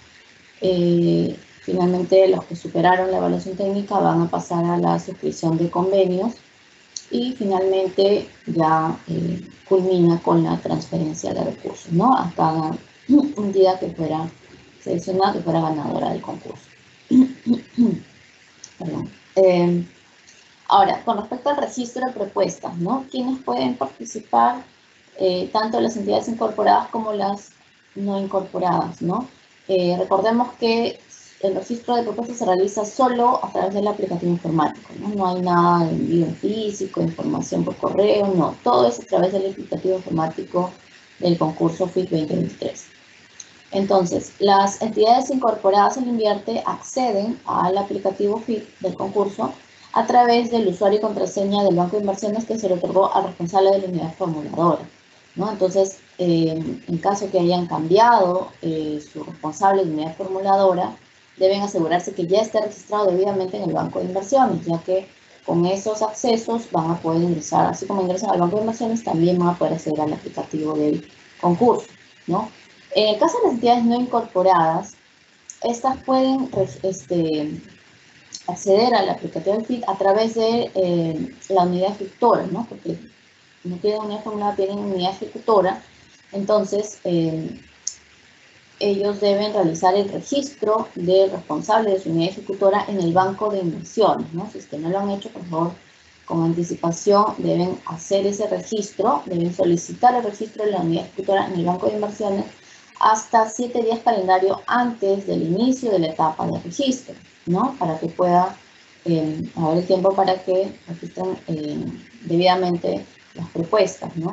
Eh, finalmente, los que superaron la evaluación técnica van a pasar a la suscripción de convenios. Y finalmente ya eh, culmina con la transferencia de recursos, ¿no? A cada entidad que fuera seleccionada, que fuera ganadora del concurso. Perdón. Eh, ahora, con respecto al registro de propuestas, ¿no? ¿Quiénes pueden participar? Eh, tanto las entidades incorporadas como las no incorporadas, ¿no? Eh, recordemos que el registro de propuestas se realiza solo a través del aplicativo informático, ¿no? No hay nada de envío en físico, información por correo, no. Todo es a través del aplicativo informático del concurso F I T veinte veintitrés. Entonces, las entidades incorporadas en Invierte acceden al aplicativo F I T del concurso a través del usuario y contraseña del banco de inversiones que se le otorgó al responsable de la unidad formuladora, ¿no? Entonces, eh, en caso que hayan cambiado eh, su responsable de unidad formuladora, deben asegurarse que ya esté registrado debidamente en el banco de inversiones, ya que con esos accesos van a poder ingresar, así como ingresan al banco de inversiones, también van a poder acceder al aplicativo del concurso, ¿no? En el caso de las entidades no incorporadas, estas pueden este, acceder al aplicativo del F I T a través de eh, la unidad ejecutora, ¿no? Porque no tienen unidad formulada, tienen unidad ejecutora. Entonces, eh, ellos deben realizar el registro del responsable de su unidad ejecutora en el banco de inversiones, ¿no? Si es que no lo han hecho, por favor, con anticipación deben hacer ese registro, deben solicitar el registro de la unidad ejecutora en el banco de inversiones hasta siete días calendario antes del inicio de la etapa de registro, ¿no? Para que pueda eh, haber el tiempo para que registren eh, debidamente las propuestas, ¿no?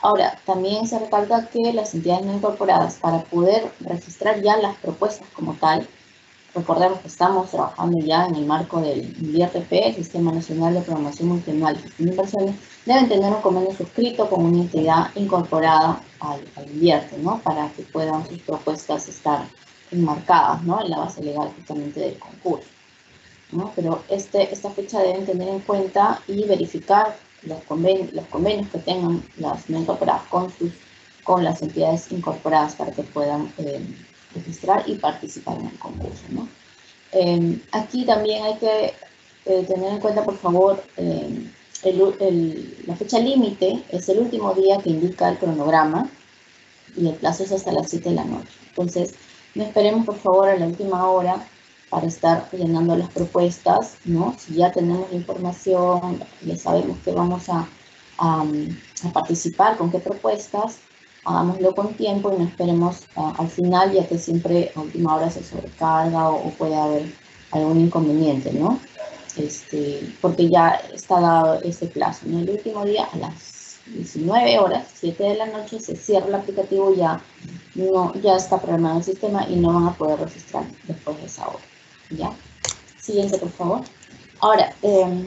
Ahora, también se recalca que las entidades no incorporadas, para poder registrar ya las propuestas como tal, recordemos que estamos trabajando ya en el marco del I R P, el Sistema Nacional de Programación Multianual de Inversiones, deben tener un convenio suscrito con una entidad incorporada al, al I R P, ¿no? Para que puedan sus propuestas estar enmarcadas, ¿no? En la base legal justamente del concurso, ¿no? Pero este, esta fecha deben tener en cuenta y verificar los convenios, los convenios que tengan las no incorporadas con, sus, con las entidades incorporadas para que puedan eh, registrar y participar en el concurso, ¿no? Eh, aquí también hay que eh, tener en cuenta, por favor, eh, el, el, la fecha límite es el último día que indica el cronograma y el plazo es hasta las siete de la noche. Entonces, no esperemos, por favor, a la última hora para estar llenando las propuestas, ¿no? Si ya tenemos la información, ya sabemos que vamos a, a, a participar, con qué propuestas, hagámoslo con tiempo y no esperemos uh, al final, ya que siempre a última hora se sobrecarga o, o puede haber algún inconveniente, ¿no? Este, porque ya está dado ese plazo, ¿no? El último día a las diecinueve horas, siete de la noche, se cierra el aplicativo, ya, no, ya está programado el sistema y no van a poder registrar después de esa hora. ¿Ya? Siguiente, por favor. Ahora, eh,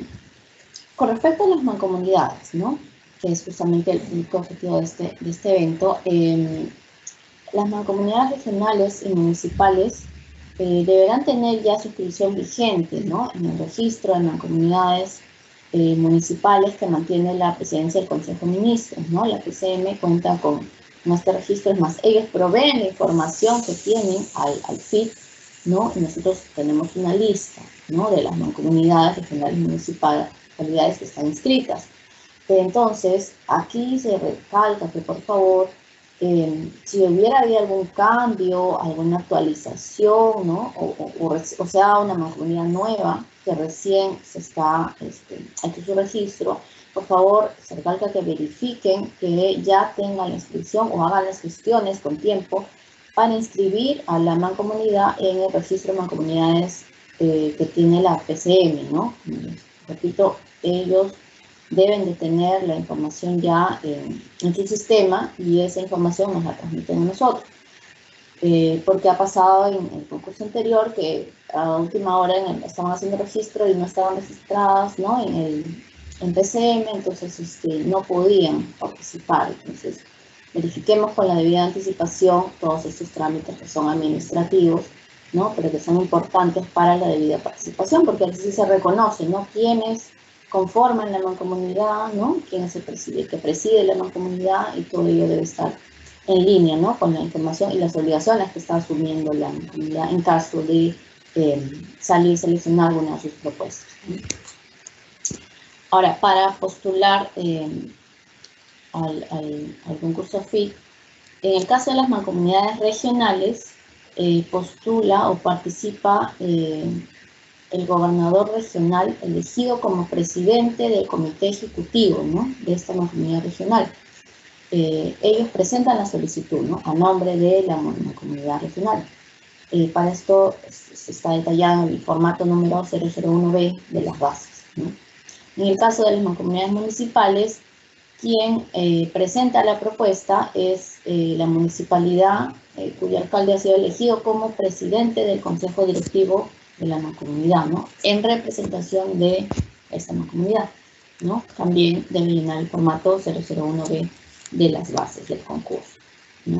con respecto a las mancomunidades, ¿no? Que es justamente el único objetivo de este, de este evento, eh, las mancomunidades regionales y municipales eh, deberán tener ya suscripción vigente, ¿no? En el registro de mancomunidades eh, municipales que mantiene la presidencia del Consejo de Ministros, ¿no? La P C M cuenta con, con este registro, es más, ellos proveen la información que tienen al, al F I P, ¿no? Y nosotros tenemos una lista, ¿no? De las mancomunidades regionales municipales que están inscritas. Entonces, aquí se recalca que, por favor, eh, si hubiera habido algún cambio, alguna actualización, ¿no? O, o, o, o sea, una mancomunidad nueva que recién se está este, hecho su registro, por favor, se recalca que verifiquen que ya tengan la inscripción o hagan las gestiones con tiempo para inscribir a la mancomunidad en el registro de mancomunidades eh, que tiene la P C M, ¿no? Repito, ellos deben de tener la información ya en, en su sistema y esa información nos la transmiten a nosotros. Eh, porque ha pasado en el concurso anterior que a última hora en el, estaban haciendo registro y no estaban registradas, ¿no? En el en P C M, entonces este, no podían participar. Entonces, verifiquemos con la debida anticipación todos estos trámites que son administrativos, ¿no? Pero que son importantes para la debida participación, porque así se reconoce, ¿no? Quiénes conforman la mancomunidad, ¿no? Quién es el preside, que preside la mancomunidad, y todo ello debe estar en línea, ¿no? Con la información y las obligaciones que está asumiendo la mancomunidad en caso de eh, salir seleccionar alguna de sus propuestas, ¿no? Ahora, para postular eh, al, al, al concurso F I P, en el caso de las mancomunidades regionales, eh, postula o participa eh, el gobernador regional elegido como presidente del comité ejecutivo, ¿no? De esta mancomunidad regional. Eh, ellos presentan la solicitud, ¿no? A nombre de la mancomunidad regional. Eh, para esto se está detallado en el formato número cero cero uno B de las bases, ¿no? En el caso de las mancomunidades municipales, quien eh, presenta la propuesta es eh, la municipalidad eh, cuyo alcalde ha sido elegido como presidente del consejo directivo de la mancomunidad, ¿no? En representación de esta mancomunidad, ¿no? También debe llenar el formato cero cero uno B de las bases del concurso, ¿no?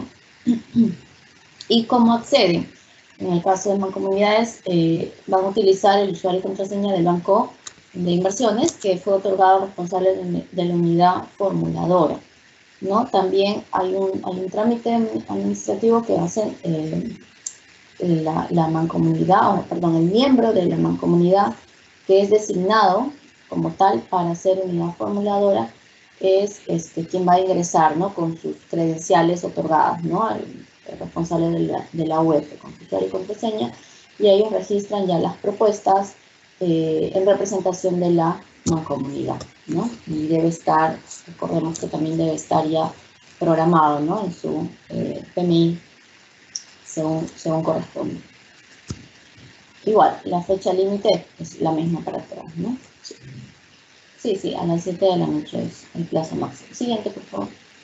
¿Y cómo acceden? En el caso de mancomunidades, eh, van a utilizar el usuario y contraseña del Banco de Inversiones, que fue otorgado al responsable de, de la unidad formuladora, ¿no? También hay un, hay un trámite administrativo que hace eh, la, la mancomunidad, o perdón, el miembro de la mancomunidad que es designado como tal para ser unidad formuladora, es este, quien va a ingresar, ¿no? Con sus credenciales otorgadas, ¿no? Al, el responsable de la, de la U E F, con su usuario y contraseña, y ellos registran ya las propuestas eh, en representación de la mancomunidad, ¿no? Y debe estar, recordemos que también debe estar ya programado, ¿no? En su eh, P M I, según, según corresponde. Igual, la fecha límite es la misma para todas, ¿no? Sí. Sí, sí, a las siete de la noche es el plazo máximo. Siguiente, por favor.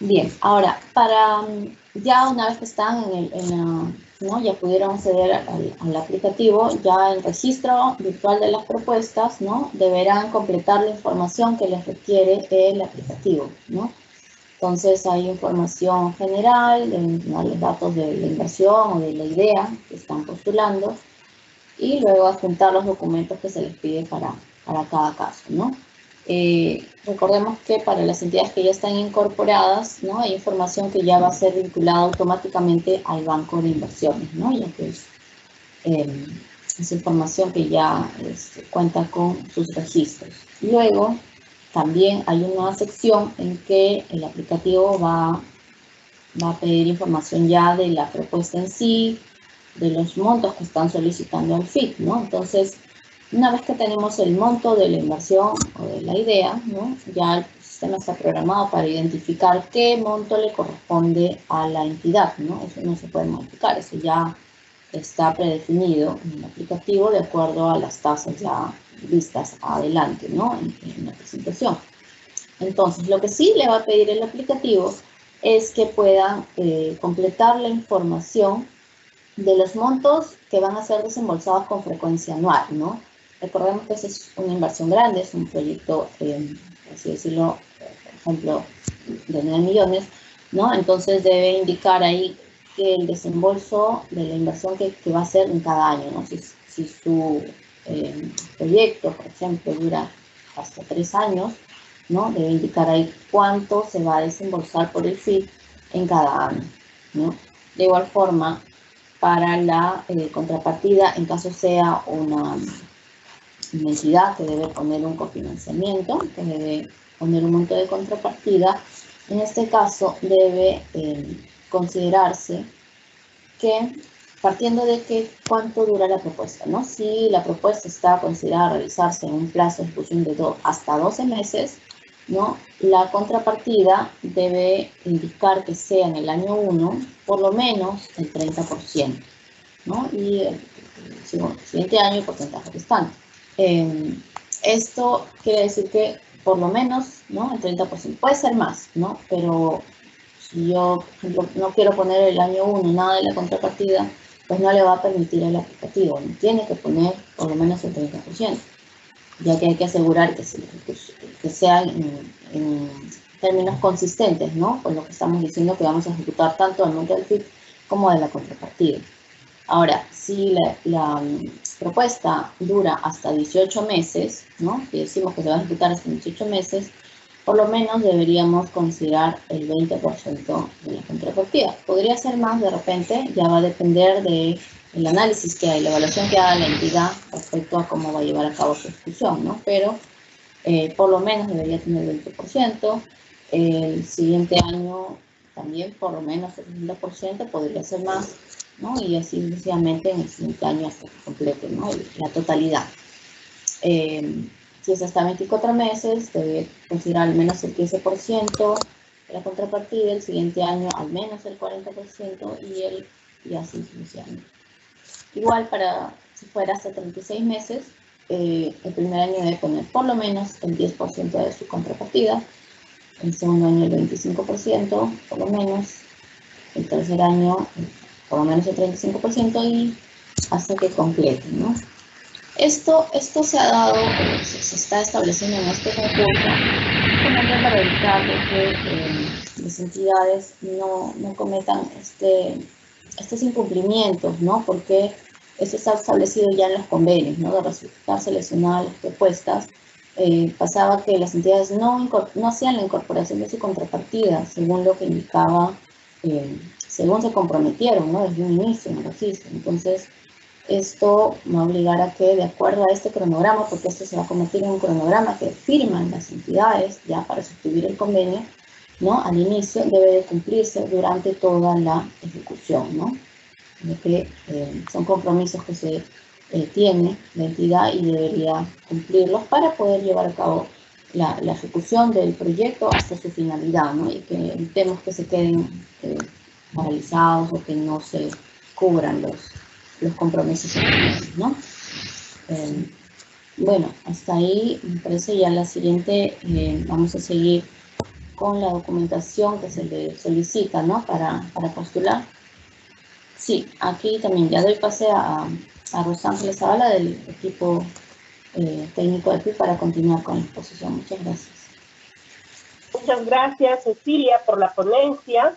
Bien, ahora, para ya una vez que están en, el, en la, ¿no? ya pudieron acceder al, al aplicativo, ya el registro virtual de las propuestas, ¿no? Deberán completar la información que les requiere el aplicativo, ¿no? Entonces hay información general, de, ¿no? los datos de la inversión o de la idea que están postulando, y luego adjuntar los documentos que se les pide para, para cada caso, ¿no? Eh, recordemos que para las entidades que ya están incorporadas, ¿no? Hay información que ya va a ser vinculada automáticamente al banco de inversiones, ¿no? Ya que es, eh, es información que ya este, cuenta con sus registros. Luego, también hay una sección en que el aplicativo va, va a pedir información ya de la propuesta en sí, de los montos que están solicitando al F I C, ¿no? Entonces, una vez que tenemos el monto de la inversión o de la idea, ¿no? Ya el sistema está programado para identificar qué monto le corresponde a la entidad, ¿no? Eso no se puede modificar, eso ya está predefinido en el aplicativo de acuerdo a las tasas ya vistas adelante, ¿no? En, en la presentación. Entonces, lo que sí le va a pedir el aplicativo es que puedan eh, completar la información de los montos que van a ser desembolsados con frecuencia anual, ¿no? Recordemos que esa es una inversión grande, es un proyecto, eh, así decirlo, por ejemplo, de nueve millones, ¿no? Entonces debe indicar ahí que el desembolso de la inversión que, que va a ser en cada año, ¿no? Si, si su eh, proyecto, por ejemplo, dura hasta tres años, ¿no? Debe indicar ahí cuánto se va a desembolsar por el F I C en cada año, ¿no? De igual forma, para la eh, contrapartida, en caso sea una, una entidad que debe poner un cofinanciamiento, que debe poner un monto de contrapartida, en este caso debe eh, considerarse que, partiendo de que cuánto dura la propuesta, ¿no? Si la propuesta está considerada a realizarse en un plazo de ejecución de do, hasta doce meses, ¿no? La contrapartida debe indicar que sea en el año uno por lo menos el treinta por ciento, ¿no? Y el, el siguiente año el porcentaje restante. Eh, esto quiere decir que por lo menos, ¿no? El treinta por ciento. Puede ser más, ¿no? Pero si yo, por ejemplo, no quiero poner el año uno nada de la contrapartida, pues no le va a permitir el aplicativo. Tiene que poner por lo menos el treinta por ciento. Ya que hay que asegurar que, se, que sea en, en términos consistentes, ¿no? Con lo que estamos diciendo que vamos a ejecutar tanto del monto del F I C como de la contrapartida. Ahora, si la, la propuesta dura hasta dieciocho meses, ¿no? Si decimos que se va a ejecutar hasta dieciocho meses, por lo menos deberíamos considerar el veinte por ciento de la contrapartida. Podría ser más de repente, ya va a depender de el análisis que hay, la evaluación que haga la entidad respecto a cómo va a llevar a cabo su ejecución, ¿no? Pero eh, por lo menos debería tener el veinte por ciento. El siguiente año también por lo menos el treinta por ciento, podría ser más, ¿no? Y así sucesivamente en el siguiente año hasta que complete, ¿no? La totalidad. Eh, si es hasta veinticuatro meses, debe considerar al menos el quince por ciento de la contrapartida, el siguiente año al menos el cuarenta por ciento y, el, y así sucesivamente. Igual para si fuera hasta treinta y seis meses, eh, el primer año debe poner por lo menos el diez por ciento de su contrapartida, el segundo año el veinticinco por ciento, por lo menos, el tercer año por lo menos el treinta y cinco por ciento y hasta que complete, ¿no? Esto, esto se ha dado, se, se está estableciendo en este concurso, para evitar de que eh, las entidades no, no cometan este... estos incumplimientos, ¿no? Porque eso está establecido ya en los convenios, ¿no? De resultar seleccionadas las propuestas, eh, pasaba que las entidades no, no hacían la incorporación de su contrapartida, según lo que indicaba, eh, según se comprometieron, ¿no? Desde un inicio en el registro. Entonces, esto va a obligar a que, de acuerdo a este cronograma, porque esto se va a convertir en un cronograma que firman las entidades ya para suscribir el convenio, ¿no? Al inicio debe de cumplirse durante toda la ejecución, ¿no? De que eh, son compromisos que se eh, tiene la entidad y debería cumplirlos para poder llevar a cabo la, la ejecución del proyecto hasta su finalidad, ¿no? Y que evitemos que se queden eh, paralizados o que no se cubran los, los compromisos, ¿no? Eh, bueno, hasta ahí me parece ya la siguiente, eh, vamos a seguir con la documentación que se le solicita, ¿no? Para, para postular. Sí, aquí también ya doy pase a, a Rosángela Zavala del equipo eh, técnico de P I B para continuar con la exposición. Muchas gracias. Muchas gracias, Cecilia, por la ponencia.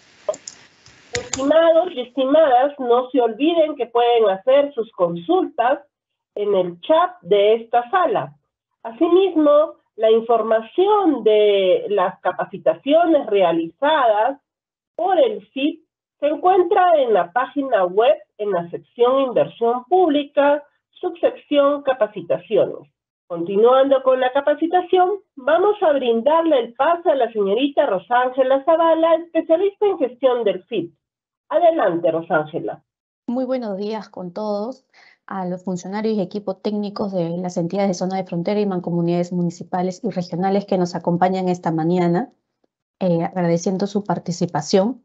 Estimados y estimadas, no se olviden que pueden hacer sus consultas en el chat de esta sala. Asimismo, la información de las capacitaciones realizadas por el F I T se encuentra en la página web en la sección Inversión Pública, subsección Capacitaciones. Continuando con la capacitación, vamos a brindarle el pase a la señorita Rosángela Zavala, especialista en gestión del F I T. Adelante, Rosángela. Muy buenos días con todos, a los funcionarios y equipos técnicos de las entidades de zona de frontera y mancomunidades municipales y regionales que nos acompañan esta mañana, eh, agradeciendo su participación.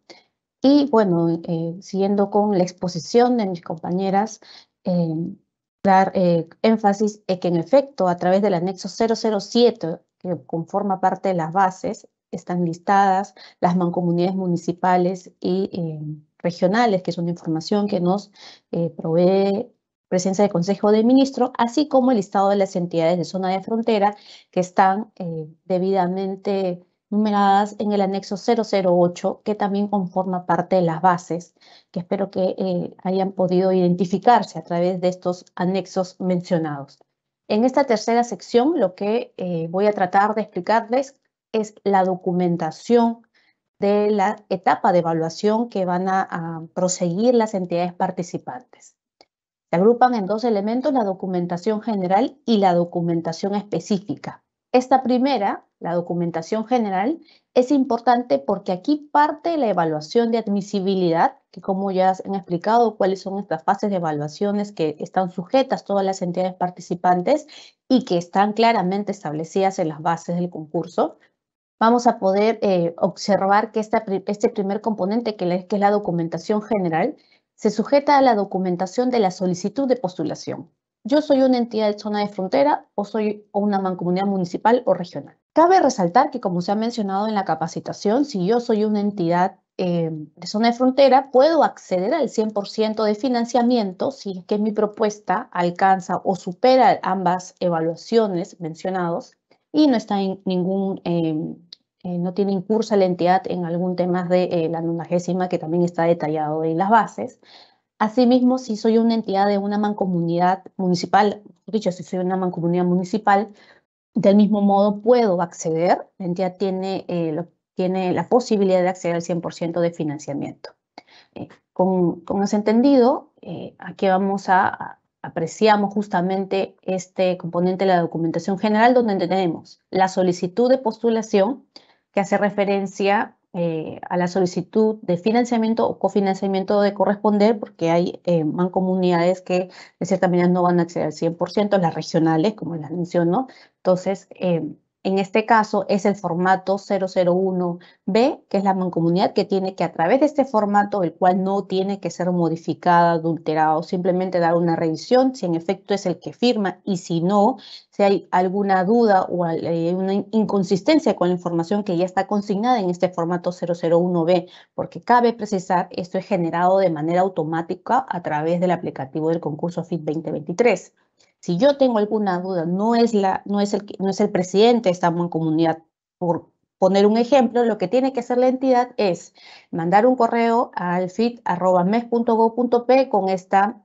Y bueno, eh, siguiendo con la exposición de mis compañeras, eh, dar eh, énfasis en que en efecto a través del anexo cero cero siete, que conforma parte de las bases, están listadas las mancomunidades municipales y eh, regionales, que es una información que nos eh, provee presencia del Consejo de Ministros, así como el listado de las entidades de zona de frontera que están eh, debidamente numeradas en el anexo cero cero ocho, que también conforma parte de las bases, que espero que eh, hayan podido identificarse a través de estos anexos mencionados. En esta tercera sección, lo que eh, voy a tratar de explicarles es la documentación de la etapa de evaluación que van a, a proseguir las entidades participantes. Se agrupan en dos elementos, la documentación general y la documentación específica. Esta primera, la documentación general, es importante porque aquí parte la evaluación de admisibilidad, que como ya han explicado cuáles son estas fases de evaluaciones que están sujetas todas las entidades participantes y que están claramente establecidas en las bases del concurso. Vamos a poder eh, observar que esta, este primer componente, que es, que es la documentación general, se sujeta a la documentación de la solicitud de postulación. Yo soy una entidad de zona de frontera o soy una mancomunidad municipal o regional. Cabe resaltar que, como se ha mencionado en la capacitación, si yo soy una entidad eh, de zona de frontera, puedo acceder al cien por ciento de financiamiento si es que mi propuesta alcanza o supera ambas evaluaciones mencionadas y no está en ningún... Eh, Eh, no tiene incursa la entidad en algún tema de eh, la nonagésima, que también está detallado en las bases. Asimismo, si soy una entidad de una mancomunidad municipal, dicho, si soy una mancomunidad municipal, del mismo modo puedo acceder, la entidad tiene, eh, lo, tiene la posibilidad de acceder al cien por ciento de financiamiento. Eh, con, con ese entendido, eh, aquí vamos a, a apreciamos justamente este componente de la documentación general, donde tenemos la solicitud de postulación, que hace referencia eh, a la solicitud de financiamiento o cofinanciamiento de corresponder, porque hay eh, mancomunidades que de cierta manera no van a acceder al cien por ciento, las regionales, como las menciono. Entonces, eh, en este caso es el formato cero cero uno B, que es la mancomunidad que tiene que, a través de este formato, el cual no tiene que ser modificada, adulterado, simplemente dar una revisión, si en efecto es el que firma, y si no, si hay alguna duda o hay una inconsistencia con la información que ya está consignada en este formato cero cero uno B, porque cabe precisar, esto es generado de manera automática a través del aplicativo del concurso F I T veinte veintitrés. Si yo tengo alguna duda, no es, la, no es, el, no es el presidente de esta mancomunidad, por poner un ejemplo, lo que tiene que hacer la entidad es mandar un correo al f i t arroba mes punto gob punto pe con esta,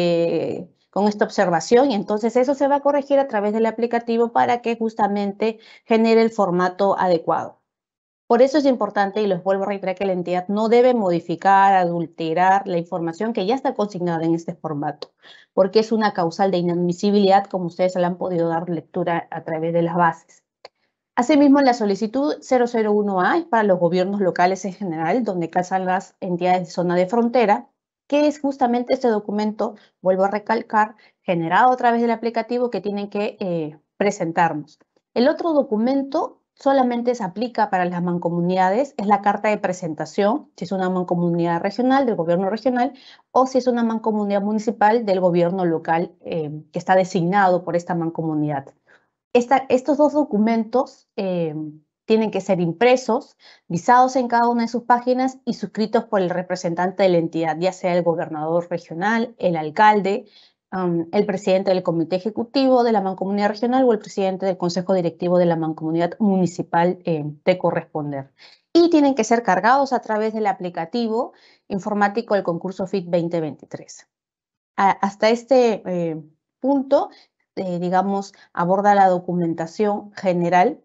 eh, con esta observación, y entonces eso se va a corregir a través del aplicativo para que justamente genere el formato adecuado. Por eso es importante, y les vuelvo a reiterar, que la entidad no debe modificar, adulterar la información que ya está consignada en este formato, porque es una causal de inadmisibilidad, como ustedes se la han podido dar lectura a través de las bases. Asimismo, la solicitud cero cero uno A es para los gobiernos locales en general, donde calzan las entidades de zona de frontera, que es justamente este documento, vuelvo a recalcar, generado a través del aplicativo que tienen que eh, presentarnos. El otro documento solamente se aplica para las mancomunidades, es la carta de presentación, si es una mancomunidad regional, del gobierno regional, o si es una mancomunidad municipal, del gobierno local eh, que está designado por esta mancomunidad. Esta, estos dos documentos eh, tienen que ser impresos, visados en cada una de sus páginas y suscritos por el representante de la entidad, ya sea el gobernador regional, el alcalde, um, el presidente del comité ejecutivo de la mancomunidad regional o el presidente del consejo directivo de la mancomunidad municipal eh, de corresponder. Y tienen que ser cargados a través del aplicativo informático del concurso F I T veinte veintitrés. A, hasta este eh, punto, eh, digamos, aborda la documentación general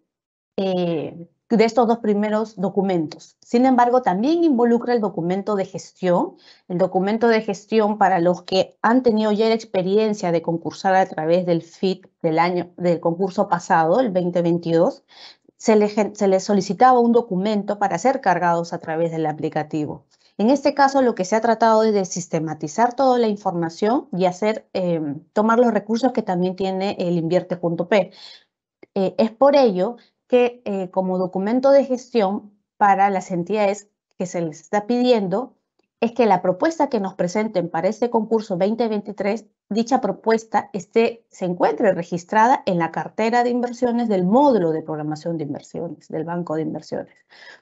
Eh, de estos dos primeros documentos. Sin embargo, también involucra el documento de gestión, el documento de gestión para los que han tenido ya la experiencia de concursar a través del F I T del año, del concurso pasado, el veinte veintidós, se les se le solicitaba un documento para ser cargados a través del aplicativo. En este caso, lo que se ha tratado es de sistematizar toda la información y hacer, eh, tomar los recursos que también tiene el invierte punto pe. Eh, es por ello que eh, como documento de gestión para las entidades que se les está pidiendo es que la propuesta que nos presenten para este concurso veinte veintitrés, dicha propuesta esté, se encuentre registrada en la cartera de inversiones del módulo de programación de inversiones, del banco de inversiones.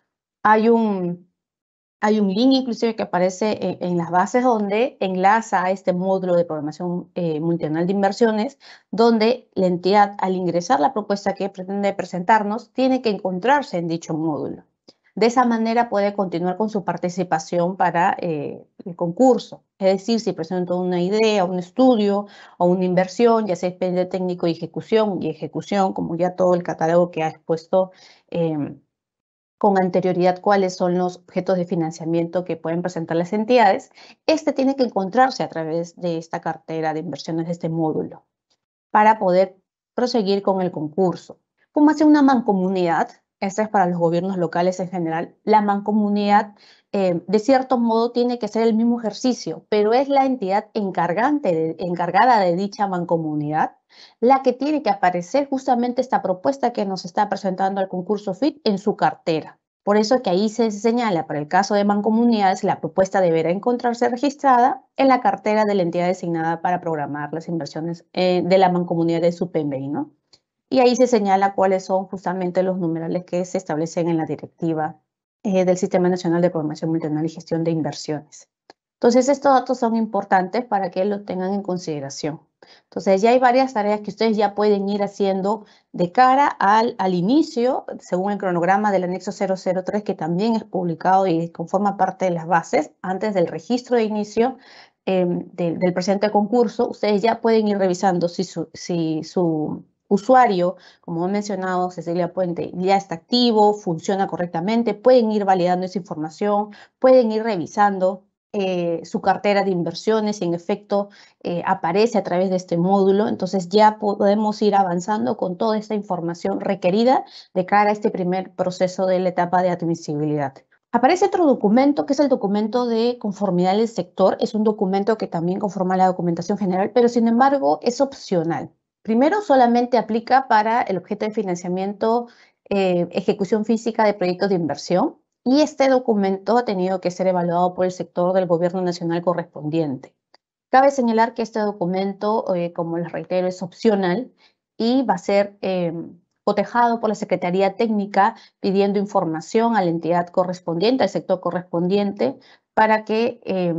Hay un, hay un link inclusive que aparece en, en las bases donde enlaza a este módulo de programación eh, multianual de inversiones, donde la entidad, al ingresar la propuesta que pretende presentarnos, tiene que encontrarse en dicho módulo. De esa manera puede continuar con su participación para eh, el concurso. Es decir, si presenta una idea, un estudio o una inversión, ya sea expediente técnico y ejecución, y ejecución, como ya todo el catálogo que ha expuesto eh, con anterioridad cuáles son los objetos de financiamiento que pueden presentar las entidades, este tiene que encontrarse a través de esta cartera de inversiones, de este módulo, para poder proseguir con el concurso. ¿Cómo hace una mancomunidad? Esta es para los gobiernos locales en general. La mancomunidad, eh, de cierto modo, tiene que ser el mismo ejercicio, pero es la entidad encargante de, encargada de dicha mancomunidad la que tiene que aparecer justamente esta propuesta que nos está presentando el concurso F I T en su cartera. Por eso que ahí se señala, para el caso de mancomunidades, la propuesta deberá encontrarse registrada en la cartera de la entidad designada para programar las inversiones eh, de la mancomunidad de su P M I, ¿no? Y ahí se señala cuáles son justamente los numerales que se establecen en la directiva eh, del Sistema Nacional de Programación Multianual y Gestión de Inversiones. Entonces, estos datos son importantes para que los tengan en consideración. Entonces, ya hay varias tareas que ustedes ya pueden ir haciendo de cara al, al inicio, según el cronograma del anexo cero cero tres, que también es publicado y conforma parte de las bases, antes del registro de inicio eh, de, del presente concurso. Ustedes ya pueden ir revisando si su, si su usuario, como he mencionado, Cecilia Puente, ya está activo, funciona correctamente, pueden ir validando esa información, pueden ir revisando Eh, su cartera de inversiones y en efecto eh, aparece a través de este módulo. Entonces ya podemos ir avanzando con toda esta información requerida de cara a este primer proceso de la etapa de admisibilidad. Aparece otro documento que es el documento de conformidad del sector. Es un documento que también conforma la documentación general, pero sin embargo es opcional. Primero, solamente aplica para el objeto de financiamiento, eh, ejecución física de proyectos de inversión. Y este documento ha tenido que ser evaluado por el sector del gobierno nacional correspondiente. Cabe señalar que este documento, eh, como les reitero, es opcional y va a ser eh, cotejado por la Secretaría Técnica pidiendo información a la entidad correspondiente, al sector correspondiente, para que eh,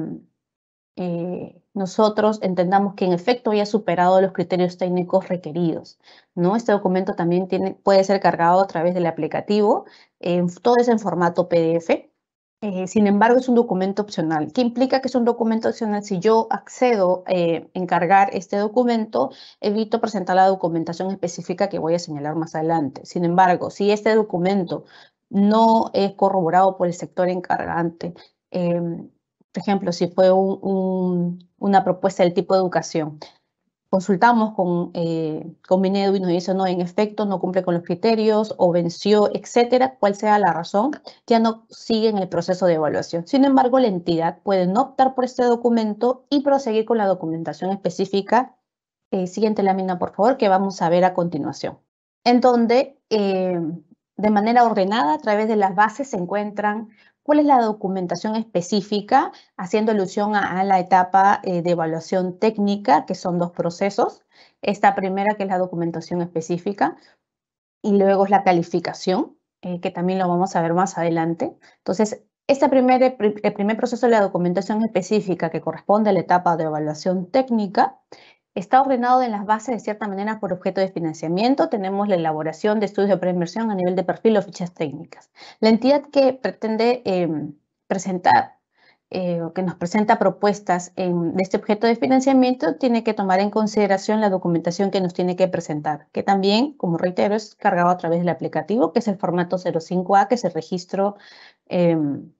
eh, nosotros entendamos que en efecto haya superado los criterios técnicos requeridos, ¿no? Este documento también tiene, puede ser cargado a través del aplicativo, eh, todo es en formato P D F, eh, sin embargo es un documento opcional. ¿Qué implica que es un documento opcional? Si yo accedo eh, en cargar este documento, evito presentar la documentación específica que voy a señalar más adelante. Sin embargo, si este documento no es corroborado por el sector encargante, eh, por ejemplo, si fue un, un, una propuesta del tipo de educación, consultamos con, eh, con Minedu y nos dice, no, en efecto, no cumple con los criterios o venció, etcétera, cuál sea la razón, ya no sigue en el proceso de evaluación. Sin embargo, la entidad puede no optar por este documento y proseguir con la documentación específica. Eh, siguiente lámina, por favor, que vamos a ver a continuación. En donde, eh, de manera ordenada, a través de las bases se encuentran cuál es la documentación específica, haciendo alusión a, a la etapa eh, de evaluación técnica, que son dos procesos. Esta primera, que es la documentación específica, y luego es la calificación, eh, que también lo vamos a ver más adelante. Entonces, este primer, el primer proceso de la documentación específica que corresponde a la etapa de evaluación técnica está ordenado en las bases de cierta manera por objeto de financiamiento. Tenemos la elaboración de estudios de preinversión a nivel de perfil o fichas técnicas. La entidad que pretende eh, presentar eh, o que nos presenta propuestas en, de este objeto de financiamiento tiene que tomar en consideración la documentación que nos tiene que presentar, que también, como reitero, es cargado a través del aplicativo, que es el formato cero cinco A, que es el registro eh,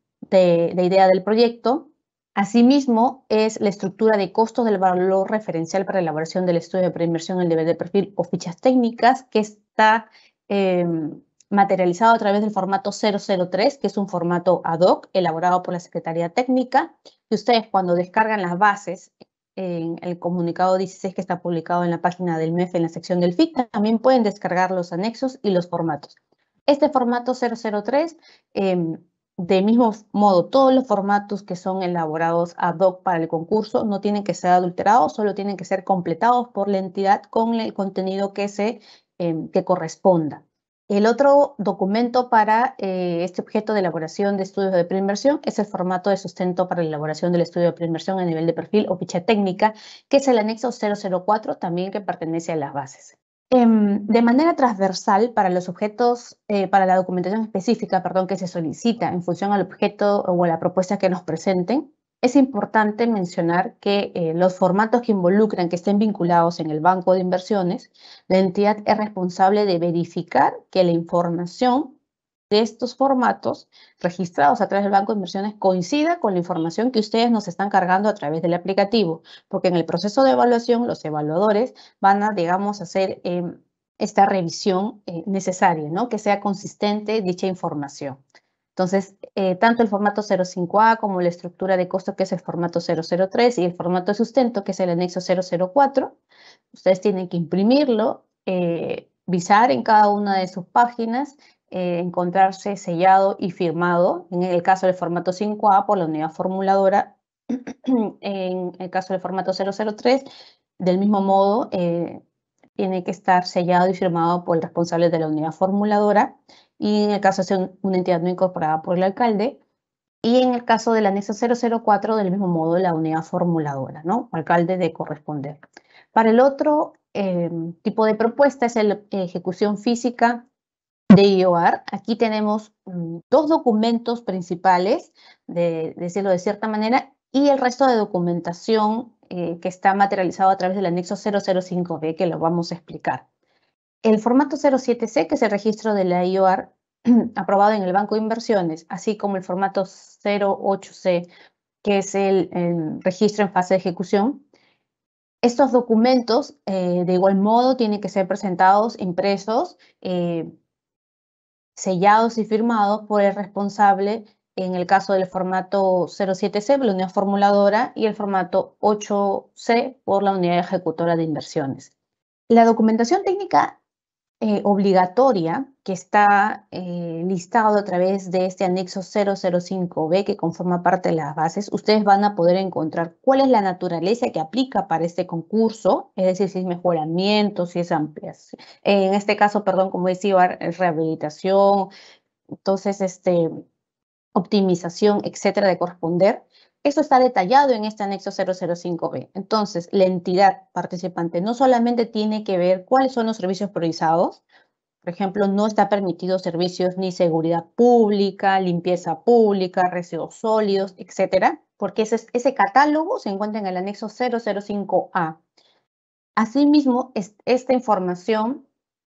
de, de idea del proyecto. Asimismo, es la estructura de costos del valor referencial para elaboración del estudio de preinversión en el nivel de perfil o fichas técnicas, que está eh, materializado a través del formato cero cero tres, que es un formato ad hoc elaborado por la Secretaría Técnica, que ustedes cuando descargan las bases en el comunicado dieciséis que está publicado en la página del M E F en la sección del F I C, también pueden descargar los anexos y los formatos. Este formato cero cero tres, eh, de mismo modo, todos los formatos que son elaborados ad hoc para el concurso no tienen que ser adulterados, solo tienen que ser completados por la entidad con el contenido que, se, eh, que corresponda. El otro documento para eh, este objeto de elaboración de estudios de preinversión es el formato de sustento para la elaboración del estudio de preinversión a nivel de perfil o ficha técnica, que es el anexo cero cero cuatro, también que pertenece a las bases. De manera transversal, para los objetos, eh, para la documentación específica, perdón, que se solicita en función al objeto o a la propuesta que nos presenten, es importante mencionar que eh, los formatos que involucran, que estén vinculados en el banco de inversiones, la entidad es responsable de verificar que la información de estos formatos registrados a través del banco de inversiones coincida con la información que ustedes nos están cargando a través del aplicativo, porque en el proceso de evaluación los evaluadores van a, digamos, hacer eh, esta revisión eh, necesaria, ¿no? Que sea consistente dicha información. Entonces, eh, tanto el formato cero cinco A como la estructura de costo, que es el formato cero cero tres, y el formato de sustento, que es el anexo cero cero cuatro, ustedes tienen que imprimirlo, eh, visar en cada una de sus páginas, eh, encontrarse sellado y firmado, en el caso del formato cinco A por la unidad formuladora, en el caso del formato cero cero tres, del mismo modo, eh, tiene que estar sellado y firmado por el responsable de la unidad formuladora, y en el caso de ser una entidad no incorporada por el alcalde, y en el caso del anexo cero cero cuatro, del mismo modo, la unidad formuladora, ¿no? Alcalde de corresponder. Para el otro eh, tipo de propuesta es la ejecución física de I O A R. Aquí tenemos mm, dos documentos principales, de, de decirlo de cierta manera, y el resto de documentación eh, que está materializado a través del anexo cero cero cinco B, que lo vamos a explicar. El formato cero siete C, que es el registro de la I O A R aprobado en el Banco de Inversiones, así como el formato cero ocho C, que es el, el registro en fase de ejecución. Estos documentos, eh, de igual modo, tienen que ser presentados, impresos, eh, sellados y firmados por el responsable, en el caso del formato cero siete C, la unidad formuladora, y el formato ocho C por la unidad ejecutora de inversiones. La documentación técnica eh, obligatoria que está eh, listado a través de este anexo cero cero cinco B, que conforma parte de las bases, ustedes van a poder encontrar cuál es la naturaleza que aplica para este concurso, es decir, si es mejoramiento, si es ampliación, en este caso, perdón, como decía, es rehabilitación, entonces, este, optimización, etcétera, de corresponder. Esto está detallado en este anexo cero cero cinco B. Entonces, la entidad participante no solamente tiene que ver cuáles son los servicios priorizados. Por ejemplo, no está permitido servicios ni seguridad pública, limpieza pública, residuos sólidos, etcétera, porque ese, ese catálogo se encuentra en el anexo cero cero cinco A. Asimismo, es, esta información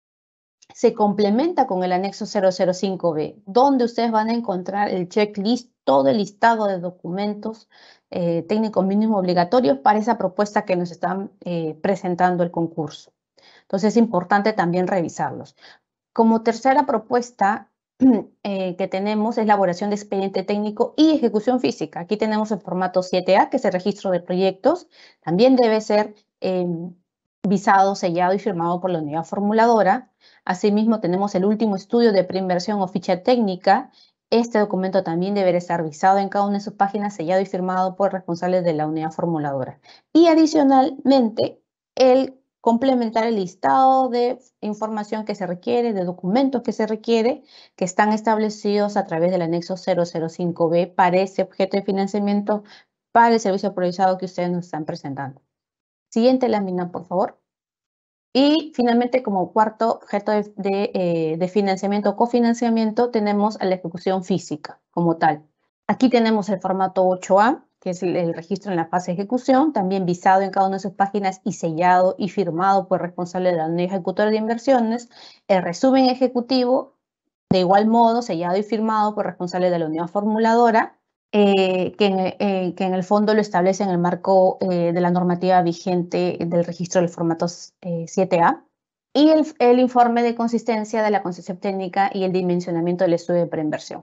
se complementa con el anexo cero cero cinco B, donde ustedes van a encontrar el checklist, todo el listado de documentos eh, técnicos mínimos obligatorios para esa propuesta que nos están eh, presentando el concurso. Entonces es importante también revisarlos. Como tercera propuesta eh, que tenemos es elaboración de expediente técnico y ejecución física. Aquí tenemos el formato siete A, que es el registro de proyectos. También debe ser eh, visado, sellado y firmado por la unidad formuladora. Asimismo, tenemos el último estudio de preinversión o ficha técnica. Este documento también deberá estar visado en cada una de sus páginas, sellado y firmado por responsables de la unidad formuladora. Y adicionalmente, el complementar el listado de información que se requiere, de documentos que se requiere, que están establecidos a través del anexo cero cero cinco B para ese objeto de financiamiento, para el servicio priorizado que ustedes nos están presentando. Siguiente lámina, por favor. Y finalmente, como cuarto objeto de, de, eh, de financiamiento o cofinanciamiento, tenemos a la ejecución física como tal. Aquí tenemos el formato ocho A, que es el, el registro en la fase de ejecución, también visado en cada una de sus páginas y sellado y firmado por el responsable de la unidad ejecutora de inversiones. El resumen ejecutivo, de igual modo, sellado y firmado por el responsable de la unidad formuladora, Eh, que, en, eh, que en el fondo lo establece en el marco eh, de la normativa vigente del registro del formato eh, siete A, y el, el informe de consistencia de la concepción técnica y el dimensionamiento del estudio de preinversión.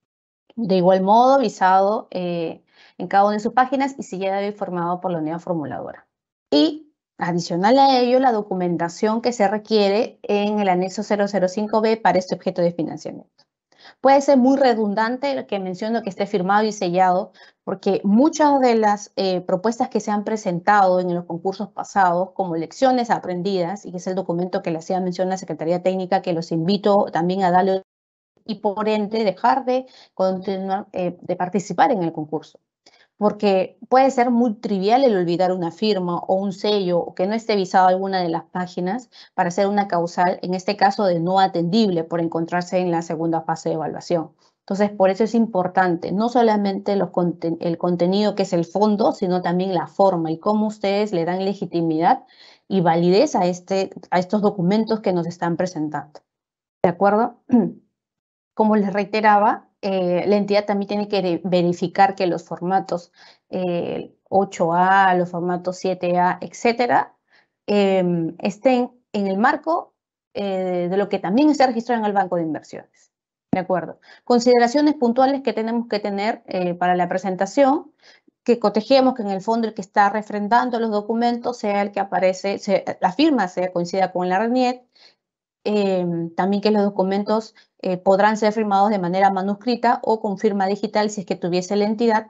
De igual modo, visado eh, en cada una de sus páginas y sellado y formado por la unidad formuladora. Y adicional a ello, la documentación que se requiere en el anexo cero cero cinco B para este objeto de financiamiento. Puede ser muy redundante el que menciono que esté firmado y sellado, porque muchas de las eh, propuestas que se han presentado en los concursos pasados, como lecciones aprendidas, y que es el documento que le hacía mención a la Secretaría Técnica, que los invito también a darle, y por ende dejar de, continuar, eh, de participar en el concurso. Porque puede ser muy trivial el olvidar una firma o un sello o que no esté visado alguna de las páginas para hacer una causal, en este caso de no atendible por encontrarse en la segunda fase de evaluación. Entonces, por eso es importante no solamente los conten- el contenido que es el fondo, sino también la forma y cómo ustedes le dan legitimidad y validez a, este, a estos documentos que nos están presentando. ¿De acuerdo? Como les reiteraba, eh, la entidad también tiene que verificar que los formatos eh, ocho A, los formatos siete A, etcétera, eh, estén en el marco eh, de lo que también está registrado en el banco de inversiones. ¿De acuerdo? Consideraciones puntuales que tenemos que tener eh, para la presentación, que cotejemos que en el fondo el que está refrendando los documentos sea el que aparece, se, la firma sea coincida con la RENIEC, eh, también que los documentos eh, podrán ser firmados de manera manuscrita o con firma digital si es que tuviese la entidad,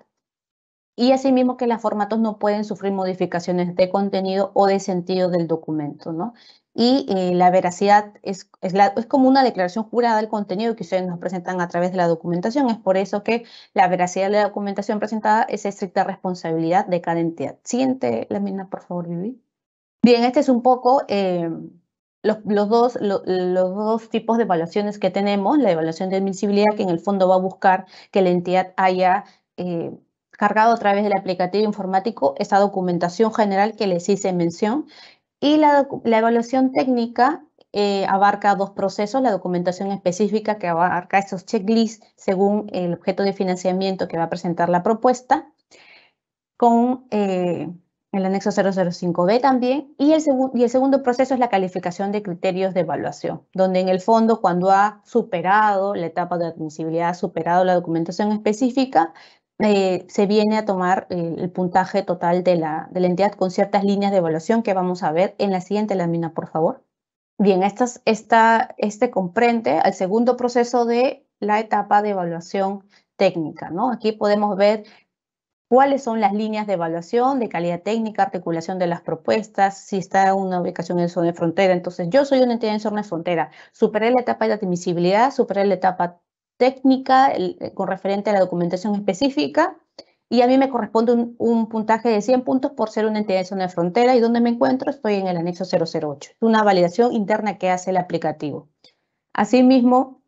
y asimismo que los formatos no pueden sufrir modificaciones de contenido o de sentido del documento, ¿no? Y eh, la veracidad es, es, la, es como una declaración jurada del contenido que ustedes nos presentan a través de la documentación. Es por eso que la veracidad de la documentación presentada es estricta responsabilidad de cada entidad. Siguiente lámina, por favor, Vivi. Bien, este es un poco eh, los, los, dos, lo, los dos tipos de evaluaciones que tenemos. La evaluación de admisibilidad, que en el fondo va a buscar que la entidad haya eh, cargado a través del aplicativo informático esa documentación general que les hice mención. Y la, la evaluación técnica eh, abarca dos procesos: la documentación específica, que abarca esos checklists según el objeto de financiamiento que va a presentar la propuesta, con eh, el anexo cero cero cinco B también, y el, y el segundo proceso es la calificación de criterios de evaluación, donde en el fondo, cuando ha superado la etapa de admisibilidad, ha superado la documentación específica, eh, se viene a tomar eh, el puntaje total de la, de la entidad con ciertas líneas de evaluación que vamos a ver en la siguiente lámina, por favor. Bien, estas, esta, este comprende al segundo proceso de la etapa de evaluación técnica, ¿no? Aquí podemos ver cuáles son las líneas de evaluación, de calidad técnica, articulación de las propuestas, si está una ubicación en zona de frontera. Entonces, yo soy una entidad en zona de frontera. Superé la etapa de admisibilidad, superé la etapa técnica el, con referente a la documentación específica, y a mí me corresponde un, un puntaje de cien puntos por ser una entidad en zona de frontera. ¿Y dónde me encuentro? Estoy en el anexo cero cero ocho. Es una validación interna que hace el aplicativo. Asimismo,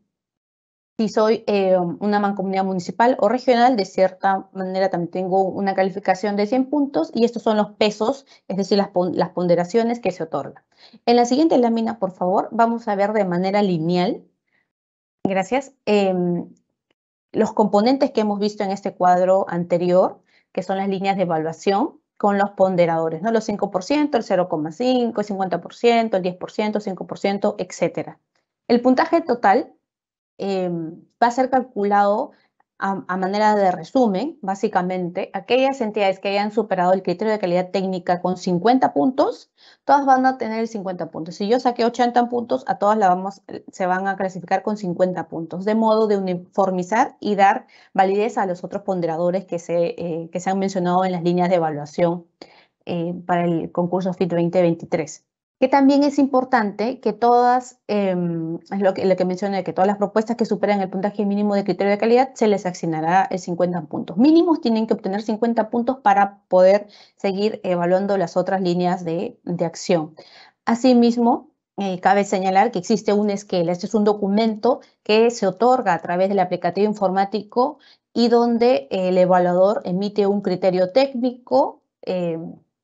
si soy eh, una mancomunidad municipal o regional, de cierta manera también tengo una calificación de cien puntos, y estos son los pesos, es decir, las, pon las ponderaciones que se otorgan. En la siguiente lámina, por favor, vamos a ver de manera lineal, gracias, eh, los componentes que hemos visto en este cuadro anterior, que son las líneas de evaluación con los ponderadores, ¿no? Los cinco por ciento, el cero coma cinco, el cincuenta por ciento, el diez por ciento, cinco por ciento, etcétera. El puntaje total Eh, va a ser calculado a, a manera de resumen. Básicamente, aquellas entidades que hayan superado el criterio de calidad técnica con cincuenta puntos, todas van a tener cincuenta puntos. Si yo saqué ochenta puntos, a todas la vamos, se van a clasificar con cincuenta puntos, de modo de uniformizar y dar validez a los otros ponderadores que se, eh, que se han mencionado en las líneas de evaluación eh, para el concurso F I T veinte veintitrés. Que también es importante que todas, eh, es lo que, lo que mencioné, que todas las propuestas que superan el puntaje mínimo de criterio de calidad se les asignará el cincuenta puntos. Mínimos tienen que obtener cincuenta puntos para poder seguir evaluando las otras líneas de, de acción. Asimismo, eh, cabe señalar que existe una esquela. Este es un documento que se otorga a través del aplicativo informático y donde eh, el evaluador emite un criterio técnico eh,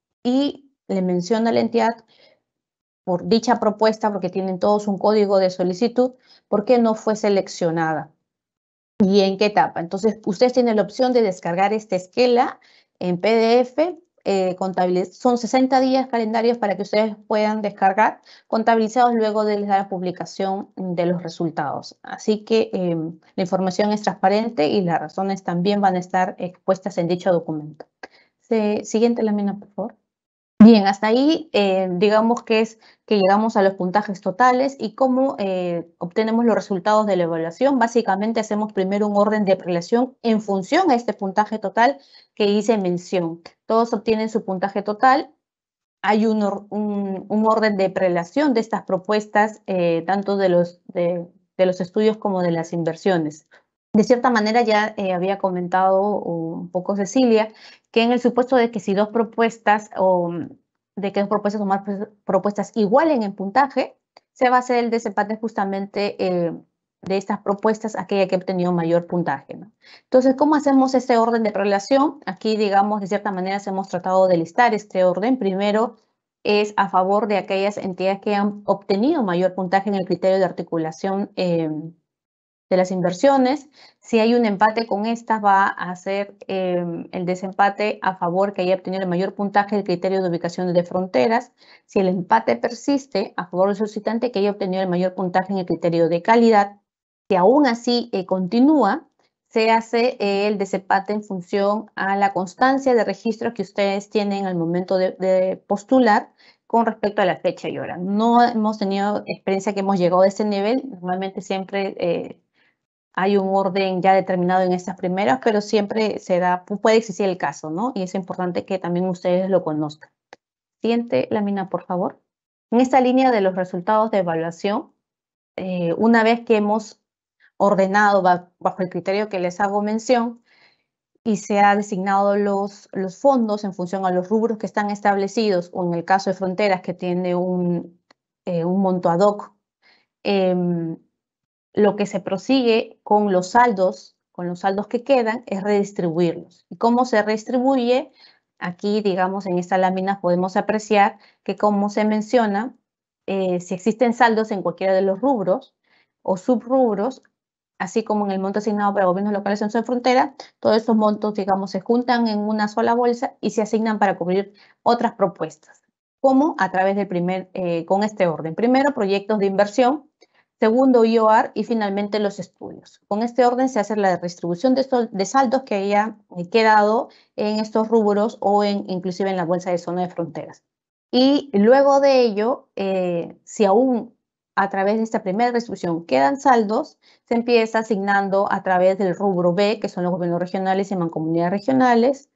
y le menciona a la entidad por dicha propuesta, porque tienen todos un código de solicitud, ¿por qué no fue seleccionada? ¿Y en qué etapa? Entonces, ustedes tienen la opción de descargar esta esquela en P D F, eh, son sesenta días calendarios para que ustedes puedan descargar, contabilizados luego de la publicación de los resultados. Así que eh, la información es transparente y las razones también van a estar expuestas en dicho documento. Se, siguiente lámina, por favor. Bien, hasta ahí eh, digamos que es que llegamos a los puntajes totales y cómo eh, obtenemos los resultados de la evaluación. Básicamente hacemos primero un orden de prelación en función a este puntaje total que hice mención. Todos obtienen su puntaje total. Hay un, un, un orden de prelación de estas propuestas, eh, tanto de los, de, de los estudios como de las inversiones. De cierta manera ya eh, había comentado un poco Cecilia, que en el supuesto de que si dos propuestas o de que dos propuestas o más propuestas igualen en puntaje, se va a hacer el desempate justamente eh, de estas propuestas, aquella que ha obtenido mayor puntaje, ¿no? Entonces, ¿cómo hacemos este orden de prelación? Aquí, digamos, de cierta manera hemos tratado de listar este orden. Primero es a favor de aquellas entidades que han obtenido mayor puntaje en el criterio de articulación eh, de las inversiones. Si hay un empate con estas, va a ser eh, el desempate a favor que haya obtenido el mayor puntaje del criterio de ubicación de fronteras. Si el empate persiste, a favor del solicitante que haya obtenido el mayor puntaje en el criterio de calidad. Si aún así eh, continúa, se hace eh, el desempate en función a la constancia de registro que ustedes tienen al momento de, de postular con respecto a la fecha y hora. No hemos tenido experiencia que hemos llegado a ese nivel. Normalmente siempre eh, hay un orden ya determinado en estas primeras, pero siempre se da, puede existir el caso, ¿no? Y es importante que también ustedes lo conozcan. Siguiente lámina, por favor. En esta línea de los resultados de evaluación, eh, una vez que hemos ordenado bajo el criterio que les hago mención y se ha designado los, los fondos en función a los rubros que están establecidos, o en el caso de fronteras que tiene un, eh, un monto ad hoc, eh, lo que se prosigue con los saldos, con los saldos que quedan, es redistribuirlos. ¿Y cómo se redistribuye? Aquí, digamos, en esta lámina podemos apreciar que, como se menciona, eh, si existen saldos en cualquiera de los rubros o subrubros, así como en el monto asignado para gobiernos locales en zona de frontera, todos estos montos, digamos, se juntan en una sola bolsa y se asignan para cubrir otras propuestas. ¿Cómo? A través del primer, eh, con este orden. Primero, proyectos de inversión. Segundo, I O R y finalmente los estudios. Con este orden se hace la redistribución de, estos, de saldos que haya quedado en estos rubros o en, inclusive en la bolsa de zona de fronteras. Y luego de ello, eh, si aún a través de esta primera distribución quedan saldos, se empieza asignando a través del rubro B, que son los gobiernos regionales y mancomunidades regionales,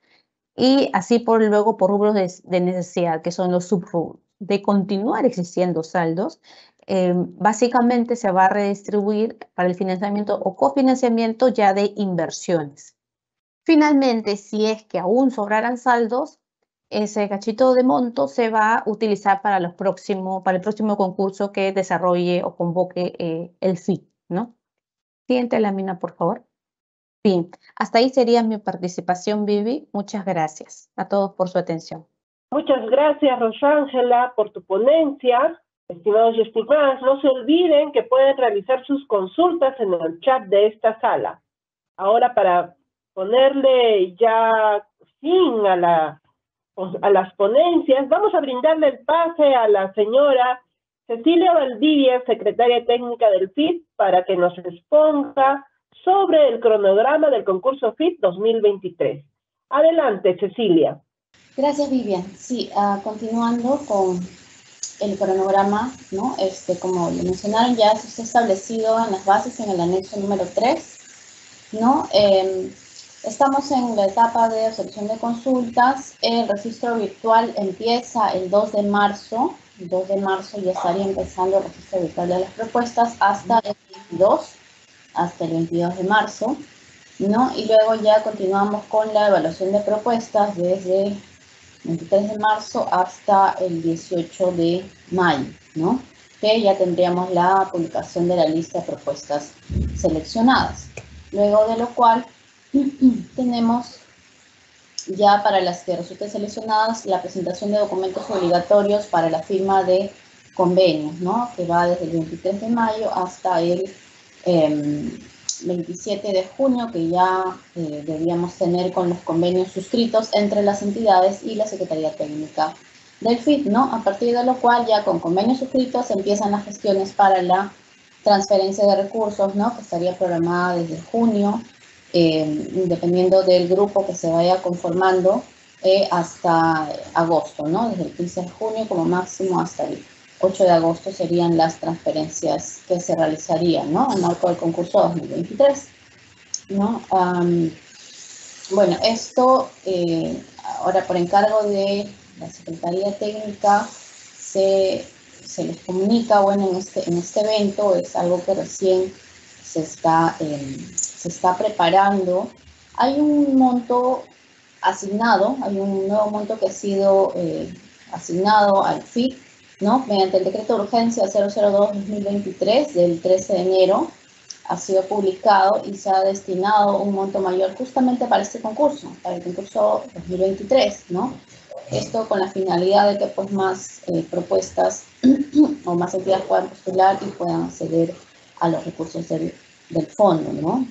y así por luego por rubros de, de necesidad, que son los subrubros. De continuar existiendo saldos, Eh, básicamente se va a redistribuir para el financiamiento o cofinanciamiento ya de inversiones. Finalmente, si es que aún sobraran saldos, ese cachito de monto se va a utilizar para, los próximos, para el próximo concurso que desarrolle o convoque eh, el F I T, ¿no? Siguiente lámina, por favor. Bien, hasta ahí sería mi participación, Vivi. Muchas gracias a todos por su atención. Muchas gracias, Rosángela, por tu ponencia. Estimados y estimadas, no se olviden que pueden realizar sus consultas en el chat de esta sala. Ahora, para ponerle ya fin a, la, a las ponencias, vamos a brindarle el pase a la señora Cecilia Valdivia, secretaria técnica del F I T, para que nos exponga sobre el cronograma del concurso F I T dos mil veintitrés. Adelante, Cecilia. Gracias, Vivian. Sí, uh, continuando con el cronograma, ¿no? Este, como lo mencionaron, ya está establecido en las bases en el anexo número tres, ¿no? Eh, Estamos en la etapa de observación de consultas. El registro virtual empieza el dos de marzo. El dos de marzo ya estaría empezando el registro virtual de las propuestas hasta el veintidós, hasta el veintidós de marzo, ¿no? Y luego ya continuamos con la evaluación de propuestas desde el veintitrés de marzo hasta el dieciocho de mayo, ¿no? Que ya tendríamos la publicación de la lista de propuestas seleccionadas. Luego de lo cual tenemos ya para las que resulten seleccionadas la presentación de documentos obligatorios para la firma de convenios, ¿no? Que va desde el veintitrés de mayo hasta el eh, veintisiete de junio, que ya eh, debíamos tener con los convenios suscritos entre las entidades y la Secretaría Técnica del F I T, ¿no? A partir de lo cual ya con convenios suscritos empiezan las gestiones para la transferencia de recursos, ¿no? Que estaría programada desde junio, eh, dependiendo del grupo que se vaya conformando, eh, hasta agosto, ¿no? Desde el quince de junio como máximo hasta el ocho de agosto serían las transferencias que se realizarían, ¿no? En el marco del concurso dos mil veintitrés, ¿no? Um, bueno, esto eh, ahora por encargo de la Secretaría Técnica se, se les comunica, bueno, en este, en este evento es algo que recién se está, eh, se está preparando. Hay un monto asignado, hay un nuevo monto que ha sido eh, asignado al F I T, ¿no? Mediante el decreto de urgencia cero cero dos guión dos mil veintitrés del trece de enero, ha sido publicado y se ha destinado un monto mayor justamente para este concurso, para el concurso dos mil veintitrés, ¿no? Esto con la finalidad de que pues más eh, propuestas o más entidades puedan postular y puedan acceder a los recursos del, del fondo, ¿no?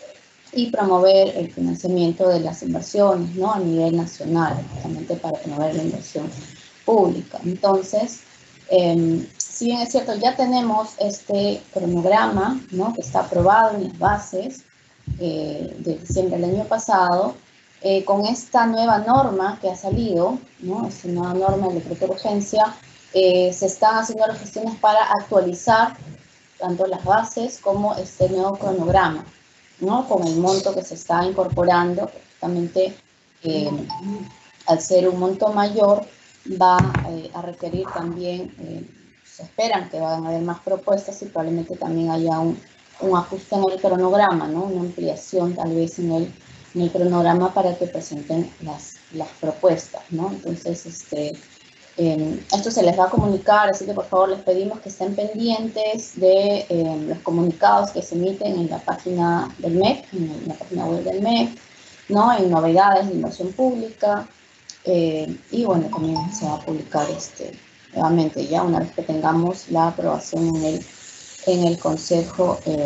Y promover el financiamiento de las inversiones, ¿no? A nivel nacional, justamente para promover la inversión pública. Entonces, eh, si bien es cierto, ya tenemos este cronograma, ¿no? Que está aprobado en las bases eh, de diciembre del año pasado, eh, con esta nueva norma que ha salido, ¿no? Esta nueva norma del decreto de urgencia, eh, se están haciendo las gestiones para actualizar tanto las bases como este nuevo cronograma, ¿no? Con el monto que se está incorporando, justamente eh, al ser un monto mayor, va eh, a requerir también, eh, se esperan que van a haber más propuestas y probablemente también haya un, un ajuste en el cronograma, ¿no? Una ampliación tal vez en el, en el cronograma para que presenten las, las propuestas, ¿no? Entonces, este, eh, esto se les va a comunicar, así que por favor les pedimos que estén pendientes de eh, los comunicados que se emiten en la página del M E P, en la página web del M E P, ¿no? En novedades de inversión pública. Eh, y bueno, también se va a publicar este, nuevamente ya una vez que tengamos la aprobación en el, en el Consejo eh,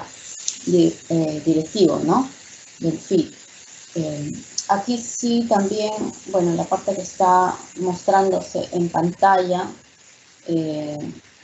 di, eh, Directivo, ¿no? Del F I T. Eh, aquí sí también, bueno, la parte que está mostrándose en pantalla, eh,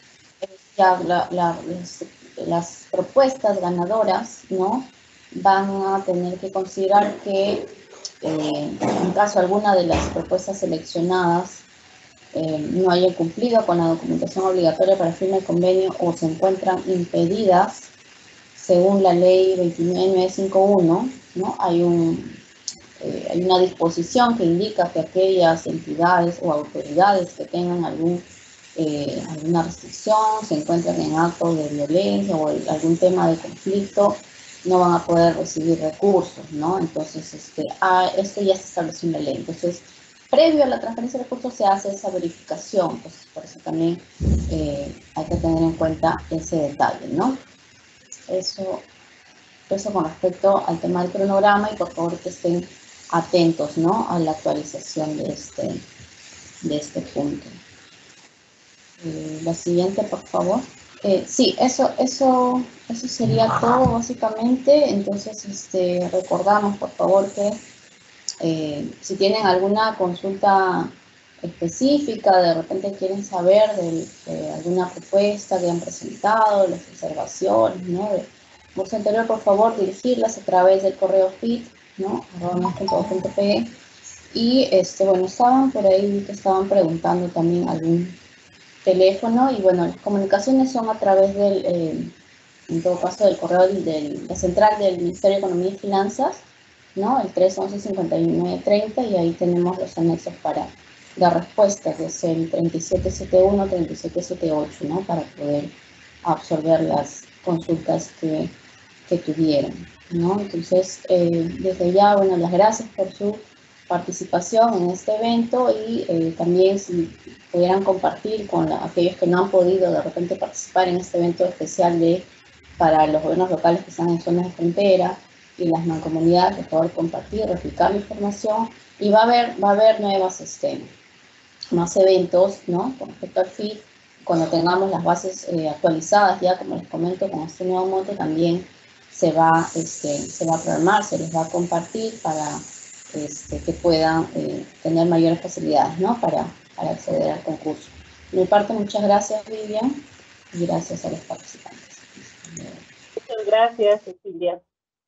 ya la, la, las, las propuestas ganadoras, ¿no? Van a tener que considerar que Eh, en caso alguna de las propuestas seleccionadas eh, no haya cumplido con la documentación obligatoria para firma de convenio o se encuentran impedidas según la ley veintinueve mil novecientos cincuenta y uno, ¿no? Hay, un, eh, hay una disposición que indica que aquellas entidades o autoridades que tengan algún, eh, alguna restricción, se encuentran en actos de violencia o algún tema de conflicto, no van a poder recibir recursos, ¿no? Entonces, este, ah, esto ya se estableció en la ley. Entonces, previo a la transferencia de recursos se hace esa verificación. Entonces, por eso también eh, hay que tener en cuenta ese detalle, ¿no? Eso, eso con respecto al tema del cronograma y por favor que estén atentos, ¿no? A la actualización de este, de este punto. Eh, la siguiente, por favor. Eh, sí, eso, eso, eso sería todo básicamente. Entonces, este, recordamos por favor que eh, si tienen alguna consulta específica, de repente quieren saber de, de alguna propuesta que han presentado, las observaciones, ¿no? De curso anterior, por favor, dirigirlas a través del correo F I T, ¿no? arroba punto gov punto pe. Y, este, bueno, estaban por ahí que estaban preguntando también algún teléfono y bueno, las comunicaciones son a través del, eh, en todo caso, del correo de la central del Ministerio de Economía y Finanzas, ¿no? El tres once cincuenta y nueve treinta, y ahí tenemos los anexos para dar respuestas, que es el treinta y siete setenta y uno, treinta y siete setenta y ocho, ¿no? Para poder absorber las consultas que, que tuvieron, ¿no? Entonces, eh, desde ya, bueno, las gracias por su participación en este evento, y eh, también si pudieran compartir con la, aquellos que no han podido de repente participar en este evento especial de, para los gobiernos locales que están en zonas de frontera y las mancomunidades, por favor compartir, replicar la información, y va a haber, va a haber nuevas, este, más eventos, ¿no? Con respecto al F I T, cuando tengamos las bases eh, actualizadas, ya como les comento, con este nuevo monto también se va, este, se va a programar, se les va a compartir para este, que puedan eh, tener mayores facilidades, ¿no? Para, para acceder al concurso. De mi parte, muchas gracias, Vivian, y gracias a los participantes. Muchas gracias, Cecilia.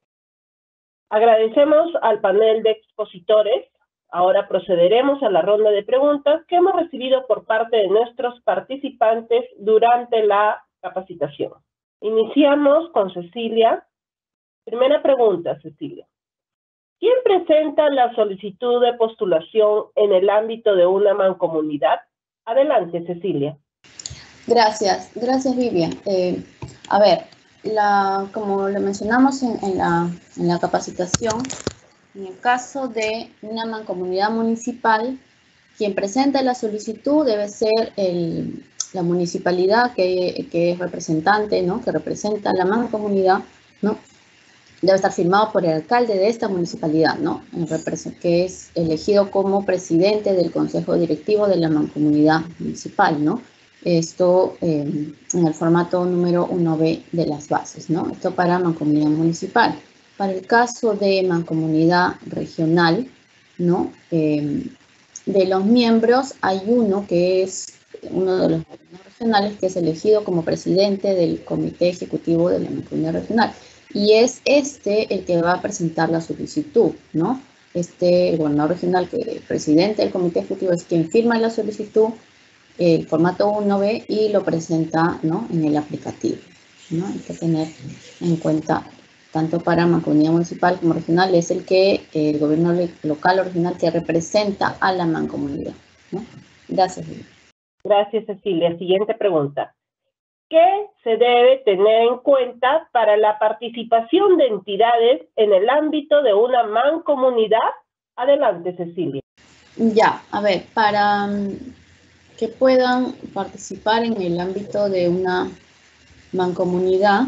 Agradecemos al panel de expositores. Ahora procederemos a la ronda de preguntas que hemos recibido por parte de nuestros participantes durante la capacitación. Iniciamos con Cecilia. Primera pregunta, Cecilia. ¿Quién presenta la solicitud de postulación en el ámbito de una mancomunidad? Adelante, Cecilia. Gracias, gracias, Vivian. Eh, a ver, la, como lo mencionamos en, en, la, en la capacitación, en el caso de una mancomunidad municipal, quien presenta la solicitud debe ser el, la municipalidad que, que es representante, ¿no? Que representa la mancomunidad, ¿no? Debe estar firmado por el alcalde de esta municipalidad, ¿no? Que es elegido como presidente del consejo directivo de la mancomunidad municipal, ¿no? Esto eh, en el formato número uno B de las bases, ¿no? Esto para mancomunidad municipal. Para el caso de mancomunidad regional, ¿no? Eh, de los miembros hay uno que es uno de los regionales que es elegido como presidente del comité ejecutivo de la mancomunidad regional. Y es este el que va a presentar la solicitud, ¿no? Este, el gobernador regional, que el presidente del comité ejecutivo, es quien firma la solicitud, el formato uno B, y lo presenta, ¿no? En el aplicativo, ¿no? Hay que tener en cuenta, tanto para mancomunidad municipal como regional, es el que el gobierno local o regional que representa a la mancomunidad, ¿no? Gracias, Lili. Gracias, Cecilia. Siguiente pregunta. ¿Qué se debe tener en cuenta para la participación de entidades en el ámbito de una mancomunidad? Adelante, Cecilia. Ya, a ver, para que puedan participar en el ámbito de una mancomunidad,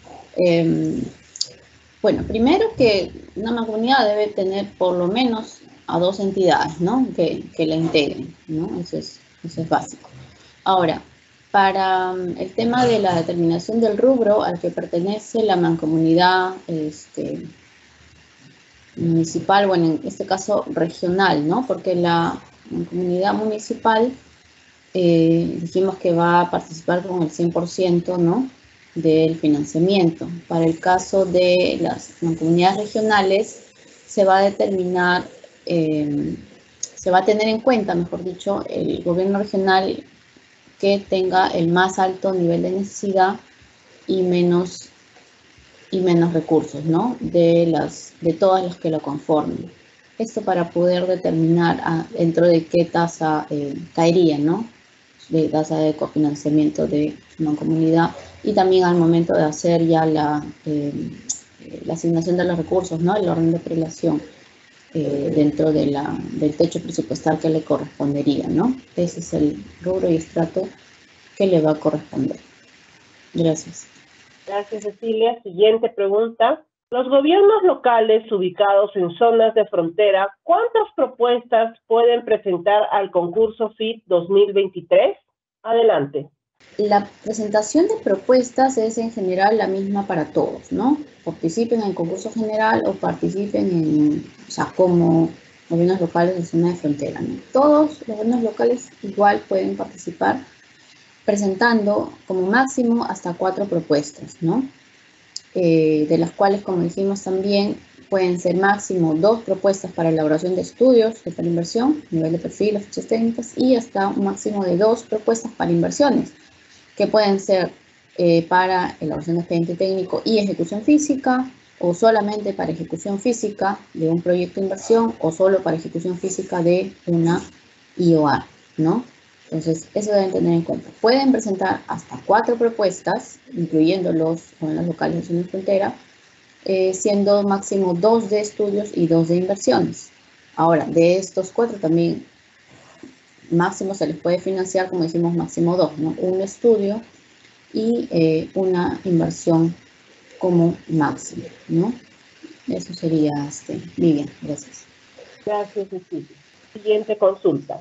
eh, bueno, primero que una mancomunidad debe tener por lo menos a dos entidades, ¿no? Que, que la integren, ¿no? Eso es, eso es básico. Ahora, para el tema de la determinación del rubro al que pertenece la mancomunidad este, municipal, bueno, en este caso regional, ¿no? Porque la mancomunidad municipal eh, dijimos que va a participar con el cien por ciento, ¿no? Del financiamiento. Para el caso de las mancomunidades regionales se va a determinar, eh, se va a tener en cuenta, mejor dicho, el gobierno regional que tenga el más alto nivel de necesidad y menos, y menos recursos, ¿no? De, las, de todas las que lo conformen. Esto para poder determinar a, dentro de qué tasa eh, caería, ¿no? De tasa de cofinanciamiento de una comunidad, y también al momento de hacer ya la, eh, la asignación de los recursos, ¿no? El orden de prelación eh, dentro de la, del techo presupuestal que le correspondería, ¿no? Ese es el rubro y estrato que le va a corresponder. Gracias. Gracias, Cecilia. Siguiente pregunta. Los gobiernos locales ubicados en zonas de frontera, ¿cuántas propuestas pueden presentar al concurso F I T dos mil veintitrés? Adelante. La presentación de propuestas es en general la misma para todos, ¿no? Participen en el concurso general o participen en, o sea, como gobiernos locales de zona de frontera, ¿no? Todos los gobiernos locales igual pueden participar presentando como máximo hasta cuatro propuestas, ¿no? Eh, de las cuales, como dijimos también, pueden ser máximo dos propuestas para elaboración de estudios de para inversión, nivel de perfil, las fichas técnicas, y hasta un máximo de dos propuestas para inversiones, que pueden ser eh, para elaboración de expediente técnico y ejecución física, o solamente para ejecución física de un proyecto de inversión, o solo para ejecución física de una I O A, ¿no? Entonces, eso deben tener en cuenta. Pueden presentar hasta cuatro propuestas, incluyendo los zonas locales de zona de frontera, eh, siendo máximo dos de estudios y dos de inversiones. Ahora, de estos cuatro también máximo se les puede financiar, como decimos, máximo dos, ¿no? Un estudio y eh, una inversión como máximo, ¿no? Eso sería, este, Vivian, gracias. Gracias, Cecilia. Siguiente consulta.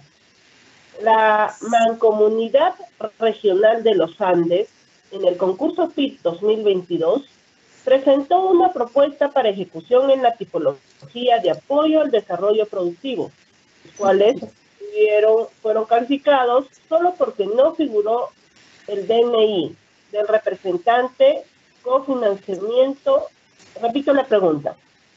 La Mancomunidad Regional de los Andes, en el concurso F I T dos mil veintidós, presentó una propuesta para ejecución en la tipología de apoyo al desarrollo productivo, los cuales fueron, fueron calificados solo porque no figuró el D N I del representante, cofinanciamiento. Repito la pregunta.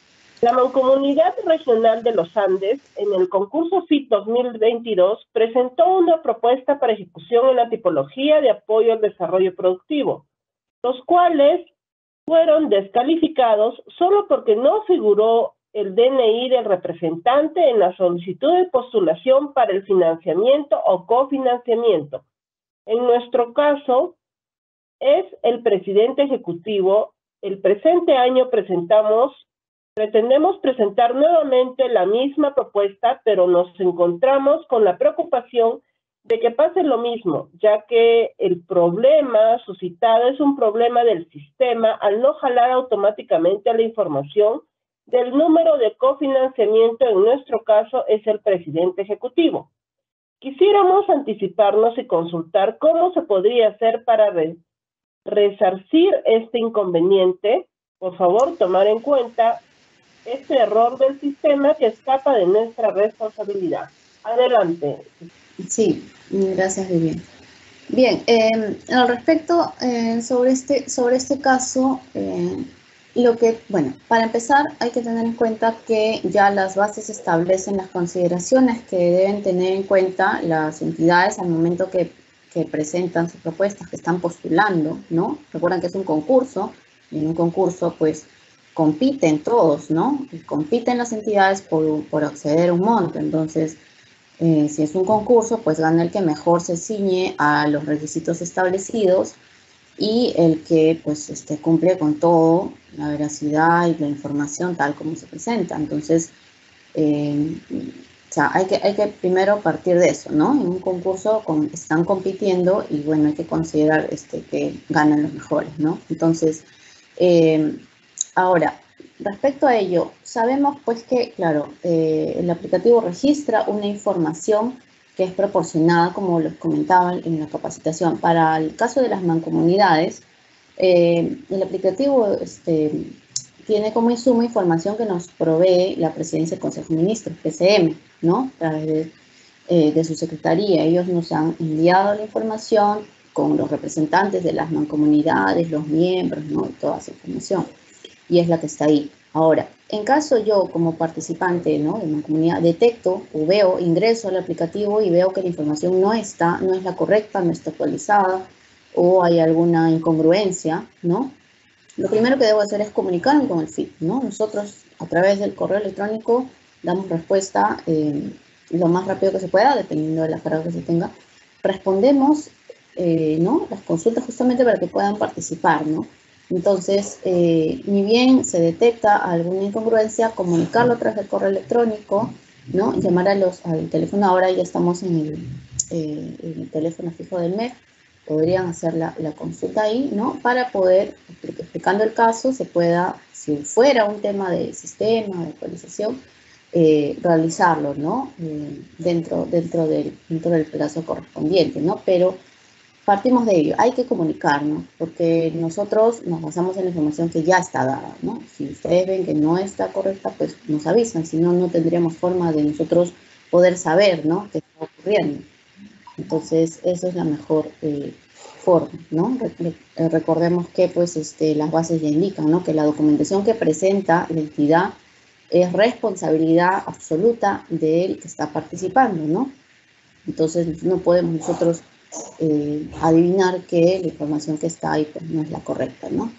La Mancomunidad Regional de los Andes, en el concurso F I T dos mil veintidós, presentó una propuesta para ejecución en la tipología de apoyo al desarrollo productivo, los cuales fueron descalificados solo porque no figuró el D N I del representante en la solicitud de postulación para el financiamiento o cofinanciamiento. En nuestro caso, es el presidente ejecutivo. El presente año presentamos, pretendemos presentar nuevamente la misma propuesta, pero nos encontramos con la preocupación de que pase lo mismo, ya que el problema suscitado es un problema del sistema al no jalar automáticamente a la información del número de cofinanciamiento. En nuestro caso es el presidente ejecutivo. Quisiéramos anticiparnos y consultar cómo se podría hacer para re resarcir este inconveniente. Por favor, tomar en cuenta este error del sistema que escapa de nuestra responsabilidad. Adelante. Sí, gracias, Vivian. Bien, eh, al respecto, eh, sobre, este, sobre este caso, eh, lo que, bueno, para empezar hay que tener en cuenta que ya las bases establecen las consideraciones que deben tener en cuenta las entidades al momento que, que presentan sus propuestas, que están postulando, ¿no? Recuerdan que es un concurso, y en un concurso, pues, compiten todos, ¿no? Y compiten las entidades por, por acceder a un monto. Entonces, eh, si es un concurso, pues gana el que mejor se ciñe a los requisitos establecidos y el que pues este, cumple con todo, la veracidad y la información tal como se presenta. Entonces, eh, o sea, hay que, hay que primero partir de eso, ¿no? En un concurso con, están compitiendo y bueno, hay que considerar este, que ganan los mejores, ¿no? Entonces, eh, ahora, respecto a ello, sabemos pues que, claro, eh, el aplicativo registra una información que es proporcionada, como les comentaba en la capacitación. Para el caso de las mancomunidades, eh, el aplicativo este, tiene como insumo información que nos provee la Presidencia del Consejo de Ministros, P C M, ¿no? A través de, eh, de su secretaría. Ellos nos han enviado la información con los representantes de las mancomunidades, los miembros, ¿no? Y toda esa información. Y es la que está ahí. Ahora, en caso yo como participante, ¿no? de una comunidad detecto o veo, ingreso al aplicativo y veo que la información no está, no es la correcta, no está actualizada o hay alguna incongruencia, ¿no? Lo primero que debo hacer es comunicarme con el F I T, ¿no? Nosotros a través del correo electrónico damos respuesta eh, lo más rápido que se pueda, dependiendo de la carga que se tenga. Respondemos, eh, ¿no? las consultas justamente para que puedan participar, ¿no? Entonces, eh, ni bien se detecta alguna incongruencia, comunicarlo a través del correo electrónico, ¿no? Llamar a los, al teléfono, ahora ya estamos en el, eh, en el teléfono fijo del M E F, podrían hacer la, la consulta ahí, ¿no? Para poder, explicando el caso, se pueda, si fuera un tema de sistema, de actualización, eh, realizarlo, ¿no? Eh, dentro, dentro, del, dentro del plazo correspondiente, ¿no? Pero partimos de ello, hay que comunicarnos, porque nosotros nos basamos en la información que ya está dada, ¿no? Si ustedes ven que no está correcta, pues nos avisan, si no, no tendríamos forma de nosotros poder saber, ¿no? qué está ocurriendo. Entonces, esa es la mejor eh, forma, ¿no? Re re recordemos que, pues, este, las bases ya indican, ¿no? Que la documentación que presenta la entidad es responsabilidad absoluta del que está participando, ¿no? Entonces, no podemos nosotros Eh, adivinar que la información que está ahí pues, no es la correcta, ¿no?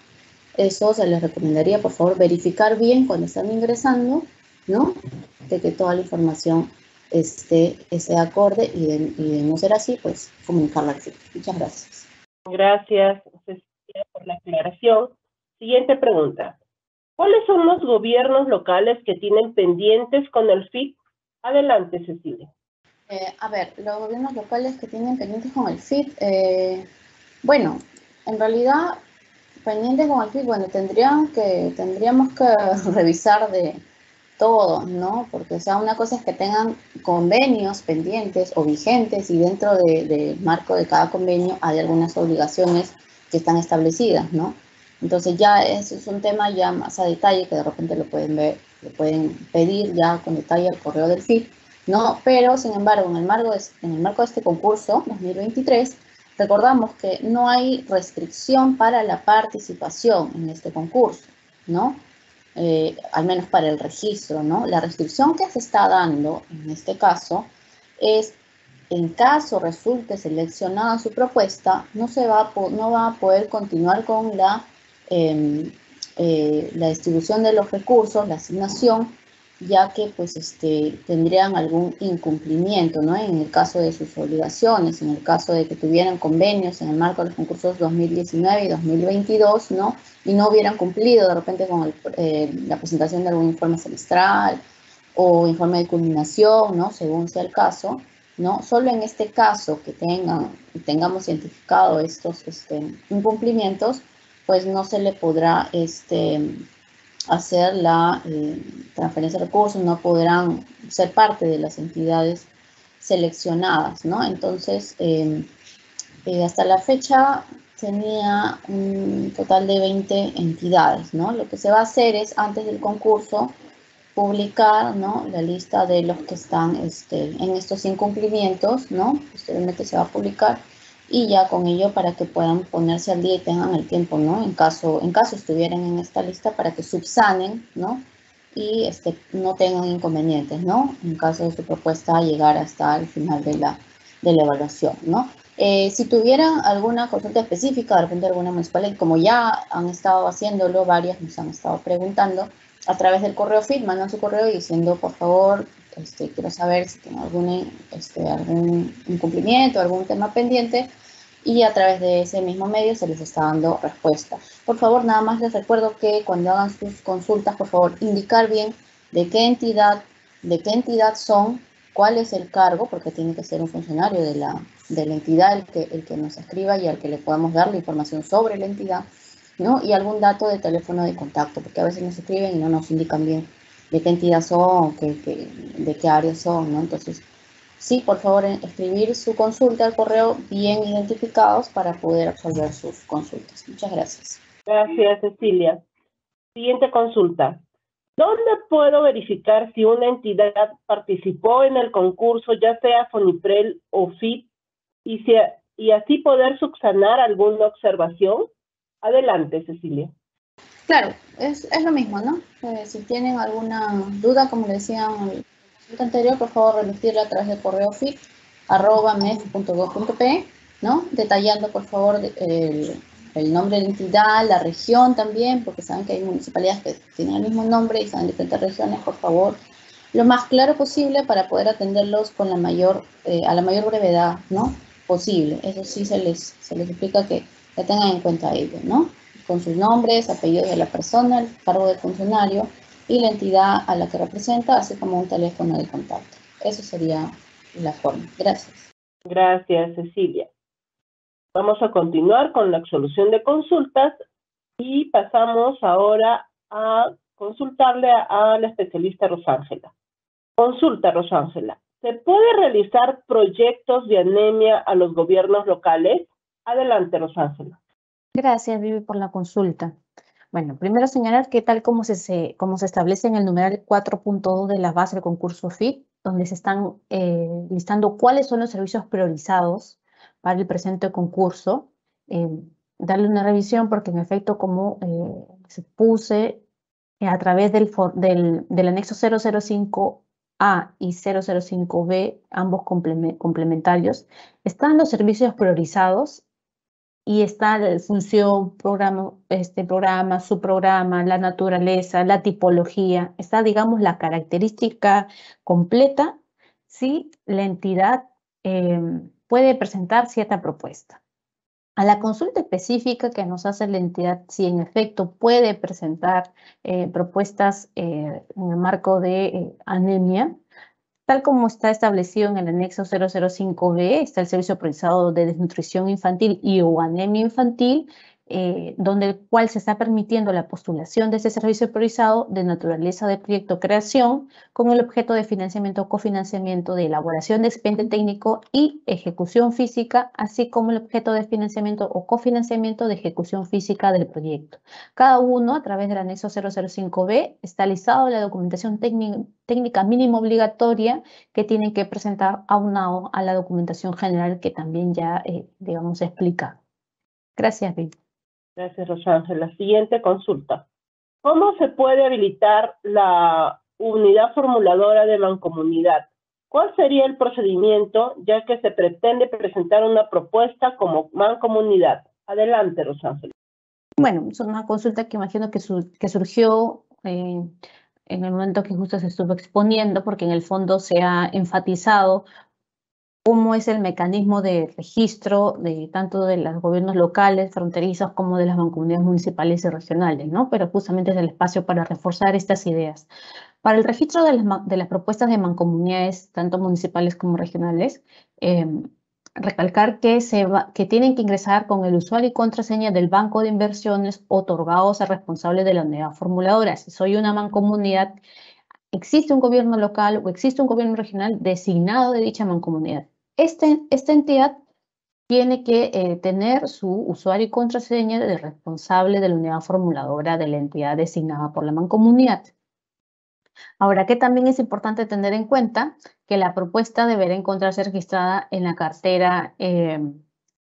Eso se les recomendaría, por favor, verificar bien cuando están ingresando, ¿no? De que toda la información esté, esté acorde y de, y de no ser así, pues comunicarla al F I C. Muchas gracias. Gracias, Cecilia, por la aclaración. Siguiente pregunta. ¿Cuáles son los gobiernos locales que tienen pendientes con el F I C? Adelante, Cecilia. Eh, a ver, los gobiernos locales que tienen pendientes con el F I C, eh, bueno, en realidad, pendientes con el F I C, bueno, tendrían que, tendríamos que revisar de todo, ¿no? Porque, o sea, una cosa es que tengan convenios pendientes o vigentes y dentro del de marco de cada convenio hay algunas obligaciones que están establecidas, ¿no? Entonces ya eso es un tema ya más a detalle que de repente lo pueden ver, lo pueden pedir ya con detalle al correo del F I C, ¿no? Pero, sin embargo, en el marco de, en el marco de este concurso dos mil veintitrés, recordamos que no hay restricción para la participación en este concurso, ¿no? Eh, al menos para el registro, ¿no? La restricción que se está dando en este caso es, en caso resulte seleccionada su propuesta, no, se va, a, no va a poder continuar con la, eh, eh, la distribución de los recursos, la asignación, ya que pues este, tendrían algún incumplimiento, ¿no? En el caso de sus obligaciones, en el caso de que tuvieran convenios en el marco de los concursos dos mil diecinueve y dos mil veintidós, ¿no? Y no hubieran cumplido de repente con el, eh, la presentación de algún informe semestral o informe de culminación, ¿no? Según sea el caso, ¿no? Solo en este caso que tengan, tengamos identificado estos este, incumplimientos, pues no se le podrá este, hacer la eh, transferencia de recursos, no podrán ser parte de las entidades seleccionadas, ¿no? Entonces, eh, eh, hasta la fecha tenía un total de veinte entidades, ¿no? Lo que se va a hacer es, antes del concurso, publicar, ¿no? La lista de los que están este, en estos incumplimientos, ¿no? Posteriormente se va a publicar y ya con ello para que puedan ponerse al día y tengan el tiempo, ¿no? En caso, en caso estuvieran en esta lista para que subsanen, ¿no? Y este, no tengan inconvenientes, ¿no? En caso de su propuesta llegar hasta el final de la, de la evaluación, ¿no? Eh, si tuvieran alguna consulta específica, de repente alguna municipalidad, como ya han estado haciéndolo, varias nos han estado preguntando, a través del correo F I C, mandan su correo diciendo, por favor, este, quiero saber si tienen algún, este, algún incumplimiento, algún tema pendiente, y a través de ese mismo medio se les está dando respuesta. Por favor, nada más les recuerdo que cuando hagan sus consultas, por favor, indicar bien de qué entidad, de qué entidad son, cuál es el cargo, porque tiene que ser un funcionario de la, de la entidad el que, el que nos escriba y al que le podamos dar la información sobre la entidad, ¿no? Y algún dato de teléfono de contacto, porque a veces nos escriben y no nos indican bien de qué entidad son, qué, qué, de qué área son, ¿no? Entonces, sí, por favor, escribir su consulta al correo bien identificados para poder absolver sus consultas. Muchas gracias. Gracias, Cecilia. Siguiente consulta. ¿Dónde puedo verificar si una entidad participó en el concurso, ya sea FONIPREL o F I C, y, si, y así poder subsanar alguna observación? Adelante, Cecilia. Claro, es, es lo mismo, ¿no? Eh, si tienen alguna duda, como le decía en el consulta anterior, por favor remitirla a través del correo F I C arroba mef punto gob punto pe, ¿no? Detallando, por favor, el, el nombre de la entidad, la región también, porque saben que hay municipalidades que tienen el mismo nombre y están en diferentes regiones, por favor, lo más claro posible para poder atenderlos con la mayor, eh, a la mayor brevedad, ¿no? Posible. Eso sí se les, se les explica que, que tengan en cuenta ello, ¿no? Con sus nombres, apellidos de la persona, el cargo del funcionario y la entidad a la que representa, así como un teléfono de contacto. Eso sería la forma. Gracias. Gracias, Cecilia. Vamos a continuar con la absolución de consultas y pasamos ahora a consultarle a, a la especialista Rosángela. Consulta, Rosángela. ¿Se puede realizar proyectos de anemia a los gobiernos locales? Adelante, Rosángela. Gracias, Vivi, por la consulta. Bueno, primero señalar que tal como se, se, como se establece en el numeral cuatro punto dos de la base del concurso F I C, donde se están eh, listando cuáles son los servicios priorizados para el presente concurso, eh, darle una revisión porque en efecto, como eh, se puse eh, a través del, del, del anexo cero cero cinco A y cero cero cinco B, ambos complementarios, están los servicios priorizados y está la función, programa, este programa, subprograma, la naturaleza, la tipología, está, digamos, la característica completa si la entidad eh, puede presentar cierta propuesta. A la consulta específica que nos hace la entidad, si en efecto puede presentar eh, propuestas eh, en el marco de eh, anemia, tal como está establecido en el anexo cero cero cinco B, está el servicio priorizado de desnutrición infantil y o anemia infantil, eh, donde el cual se está permitiendo la postulación de ese servicio priorizado de naturaleza de proyecto creación con el objeto de financiamiento o cofinanciamiento de elaboración de expediente técnico y ejecución física, así como el objeto de financiamiento o cofinanciamiento de ejecución física del proyecto. Cada uno, a través del anexo cero cero cinco B, está listado la documentación técnica mínima obligatoria que tiene que presentar aunado a la documentación general que también ya, eh, digamos, explica. Gracias, Vivi. Gracias, Rosángela. Siguiente consulta. ¿Cómo se puede habilitar la unidad formuladora de mancomunidad? ¿Cuál sería el procedimiento, ya que se pretende presentar una propuesta como mancomunidad? Adelante, Rosángela. Bueno, es una consulta que imagino que, su, que surgió eh, en el momento que justo se estuvo exponiendo, porque en el fondo se ha enfatizado cómo es el mecanismo de registro de tanto de los gobiernos locales, fronterizos, como de las mancomunidades municipales y regionales, ¿no? Pero justamente es el espacio para reforzar estas ideas. Para el registro de las, de las propuestas de mancomunidades, tanto municipales como regionales, eh, recalcar que, se va, que tienen que ingresar con el usuario y contraseña del banco de inversiones otorgados al responsable de la unidad formuladora. Si soy una mancomunidad, existe un gobierno local o existe un gobierno regional designado de dicha mancomunidad. Este, esta entidad tiene que eh, tener su usuario y contraseña de responsable de la unidad formuladora de la entidad designada por la mancomunidad. Ahora, que también es importante tener en cuenta que la propuesta deberá encontrarse registrada en la cartera, eh, en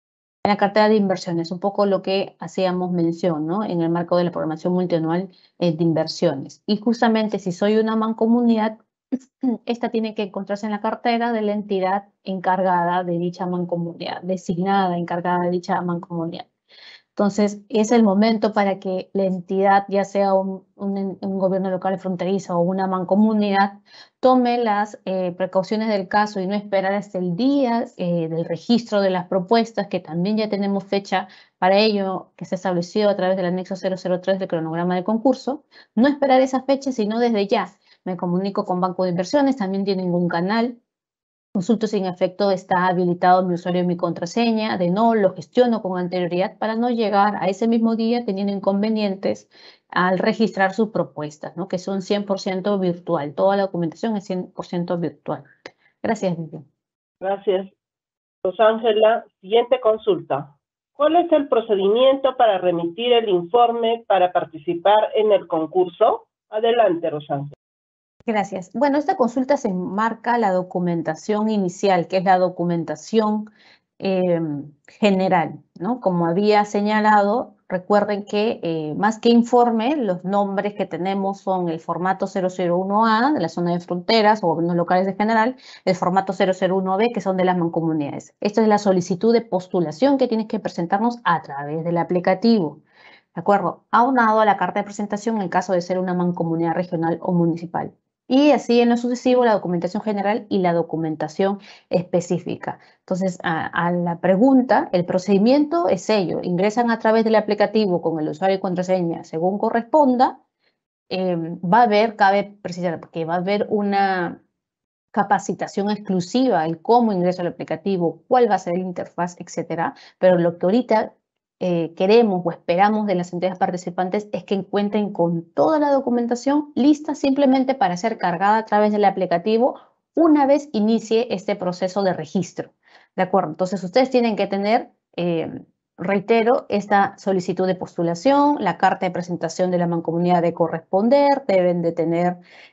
la cartera de inversiones, un poco lo que hacíamos mención, ¿no? En el marco de la programación multianual eh, de inversiones. Y justamente si soy una mancomunidad, esta tiene que encontrarse en la cartera de la entidad encargada de dicha mancomunidad, designada encargada de dicha mancomunidad. Entonces, es el momento para que la entidad, ya sea un, un, un gobierno local fronterizo o una mancomunidad, tome las eh, precauciones del caso y no esperar hasta el día eh, del registro de las propuestas, que también ya tenemos fecha para ello, que se estableció a través del anexo cero cero tres del cronograma de concurso. No esperar esa fecha, sino desde ya. Me comunico con Banco de Inversiones, también tienen un canal. Consulto si en efecto está habilitado mi usuario y mi contraseña, de no, lo gestiono con anterioridad para no llegar a ese mismo día teniendo inconvenientes al registrar sus propuestas, ¿no? Que son cien por ciento virtual. Toda la documentación es cien por ciento virtual. Gracias, Vivian. Gracias, Rosángela. Siguiente consulta. ¿Cuál es el procedimiento para remitir el informe para participar en el concurso? Adelante, Rosángela. Gracias. Bueno, esta consulta se enmarca la documentación inicial, que es la documentación eh, general, ¿no? Como había señalado, recuerden que eh, más que informe, los nombres que tenemos son el formato cero cero uno A, de la zona de fronteras o gobiernos locales en general, el formato cero cero uno B, que son de las mancomunidades. Esta es la solicitud de postulación que tienes que presentarnos a través del aplicativo. ¿De acuerdo? Aunado a la carta de presentación en el caso de ser una mancomunidad regional o municipal. Y así en lo sucesivo la documentación general y la documentación específica. Entonces, a, a la pregunta, el procedimiento es ello. Ingresan a través del aplicativo con el usuario y contraseña según corresponda. Eh, va a haber, cabe precisar, que va a haber una capacitación exclusiva en cómo ingreso al aplicativo, cuál va a ser la interfaz, etcétera. Pero lo que ahorita Eh, queremos o esperamos de las entidades participantes es que encuentren con toda la documentación lista simplemente para ser cargada a través del aplicativo una vez inicie este proceso de registro. ¿De acuerdo? Entonces ustedes tienen que tener, eh, reitero, esta solicitud de postulación, la carta de presentación de la mancomunidad de corresponder, deben de tener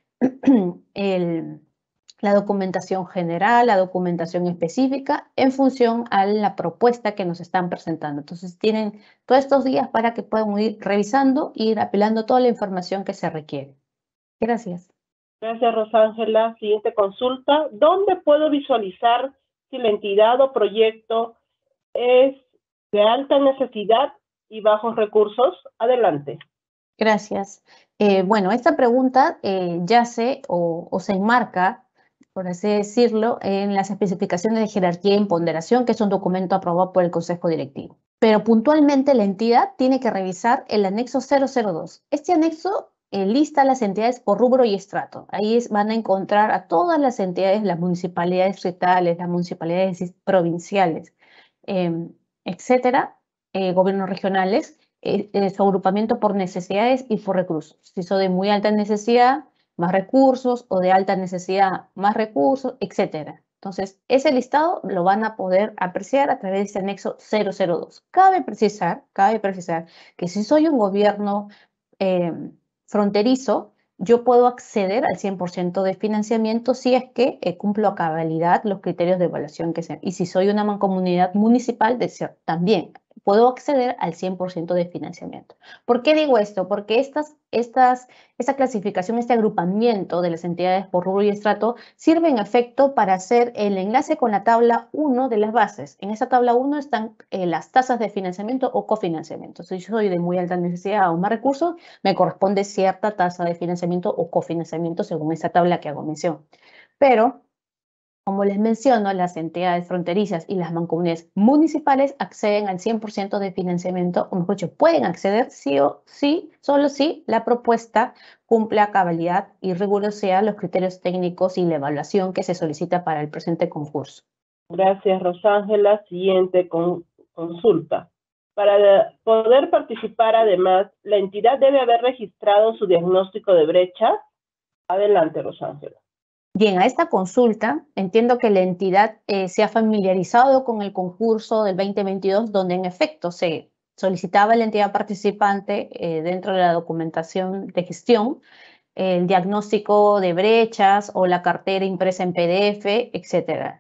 el... la documentación general, la documentación específica en función a la propuesta que nos están presentando. Entonces tienen todos estos días para que puedan ir revisando e ir apelando toda la información que se requiere. Gracias. Gracias, Rosángela. Siguiente consulta. ¿Dónde puedo visualizar si la entidad o proyecto es de alta necesidad y bajos recursos? Adelante. Gracias. Eh, bueno, esta pregunta eh, yace o, o se enmarca, por así decirlo, en las especificaciones de jerarquía y ponderación, que es un documento aprobado por el Consejo Directivo. Pero puntualmente la entidad tiene que revisar el anexo cero cero dos. Este anexo eh, lista las entidades por rubro y estrato. Ahí es, van a encontrar a todas las entidades, las municipalidades estatales, las municipalidades provinciales, eh, etcétera, eh, gobiernos regionales, eh, eh, su agrupamiento por necesidades y por recursos. Si son de muy alta necesidad, más recursos, o de alta necesidad, más recursos, etcétera. Entonces, ese listado lo van a poder apreciar a través de este anexo cero cero dos. Cabe precisar, cabe precisar que si soy un gobierno eh, fronterizo, yo puedo acceder al cien por ciento de financiamiento si es que eh, cumplo a cabalidad los criterios de evaluación que sean. Y si soy una mancomunidad municipal, de ser, también puedo acceder al cien por ciento de financiamiento. ¿Por qué digo esto? Porque estas, estas, esta clasificación, este agrupamiento de las entidades por rubro y estrato sirve en efecto para hacer el enlace con la tabla uno de las bases. En esa tabla uno están eh, las tasas de financiamiento o cofinanciamiento. Si yo soy de muy alta necesidad o más recursos, me corresponde cierta tasa de financiamiento o cofinanciamiento según esa tabla que hago mención. Pero, como les menciono, las entidades fronterizas y las mancomunidades municipales acceden al cien por ciento de financiamiento, o mejor dicho, pueden acceder sí o sí, solo si la propuesta cumple a cabalidad y rigurosidad los criterios técnicos y la evaluación que se solicita para el presente concurso. Gracias, Rosángela. Siguiente con, consulta. Para poder participar, además, la entidad debe haber registrado su diagnóstico de brecha. Adelante, Rosángela. Bien, a esta consulta entiendo que la entidad eh, se ha familiarizado con el concurso del veinte veintidós, donde en efecto se solicitaba a la entidad participante eh, dentro de la documentación de gestión el diagnóstico de brechas o la cartera impresa en P D F, etcétera.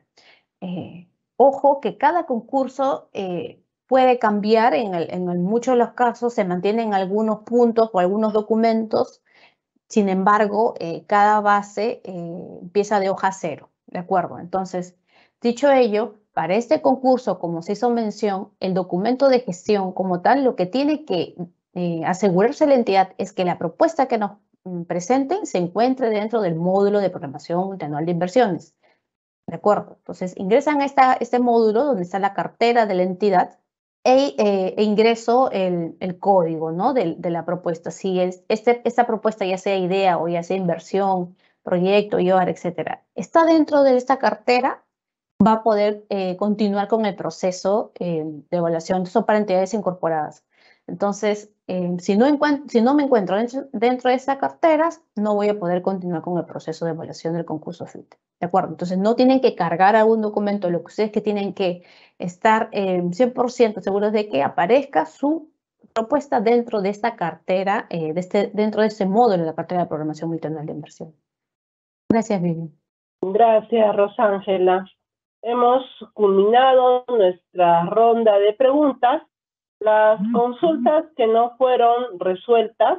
Eh, ojo que cada concurso eh, puede cambiar, en, el, en el, muchos de los casos se mantienen algunos puntos o algunos documentos. Sin embargo, eh, cada base eh, empieza de hoja cero, ¿de acuerdo? Entonces, dicho ello, para este concurso, como se hizo mención, el documento de gestión como tal, lo que tiene que eh, asegurarse la entidad es que la propuesta que nos mm, presenten se encuentre dentro del módulo de programación multianual de inversiones, ¿de acuerdo? Entonces, ingresan a esta, este módulo donde está la cartera de la entidad, E, eh, e ingreso el, el código, ¿no? de, de la propuesta. Si es, este, esta propuesta, ya sea idea o ya sea inversión, proyecto, I O A R, etcétera, está dentro de esta cartera, va a poder eh, continuar con el proceso eh, de evaluación. Eso para entidades incorporadas. Entonces, eh, si, no si no me encuentro dentro, dentro de esas carteras, no voy a poder continuar con el proceso de evaluación del concurso F I T. ¿De acuerdo? Entonces, no tienen que cargar algún documento, lo que ustedes que tienen que estar eh, cien por ciento seguros de que aparezca su propuesta dentro de esta cartera, eh, de este, dentro de ese módulo de la cartera de programación multianual de inversión. Gracias, Vivian. Gracias, Rosángela. Hemos culminado nuestra ronda de preguntas. Las consultas que no fueron resueltas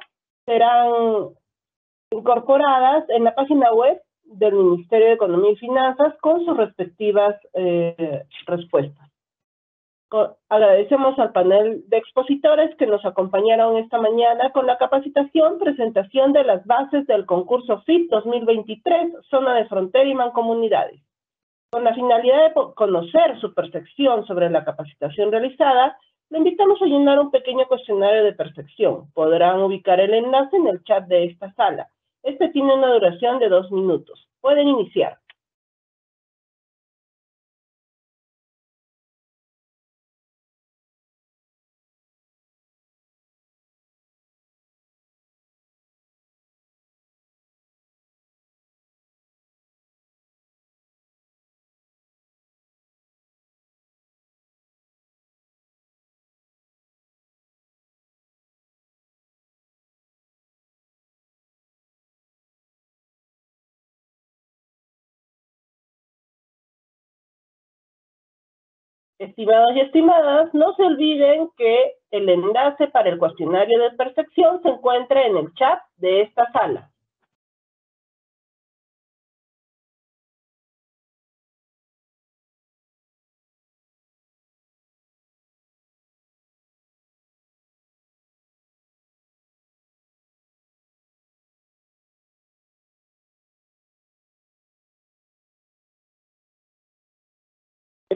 serán incorporadas en la página web del Ministerio de Economía y Finanzas con sus respectivas eh, respuestas. Agradecemos al panel de expositores que nos acompañaron esta mañana con la capacitación, presentación de las bases del concurso F I T dos mil veintitrés, Zona de Frontera y Mancomunidades. Con la finalidad de conocer su percepción sobre la capacitación realizada, le invitamos a llenar un pequeño cuestionario de percepción. Podrán ubicar el enlace en el chat de esta sala. Este tiene una duración de dos minutos. Pueden iniciar. Estimados y estimadas, no se olviden que el enlace para el cuestionario de percepción se encuentra en el chat de esta sala.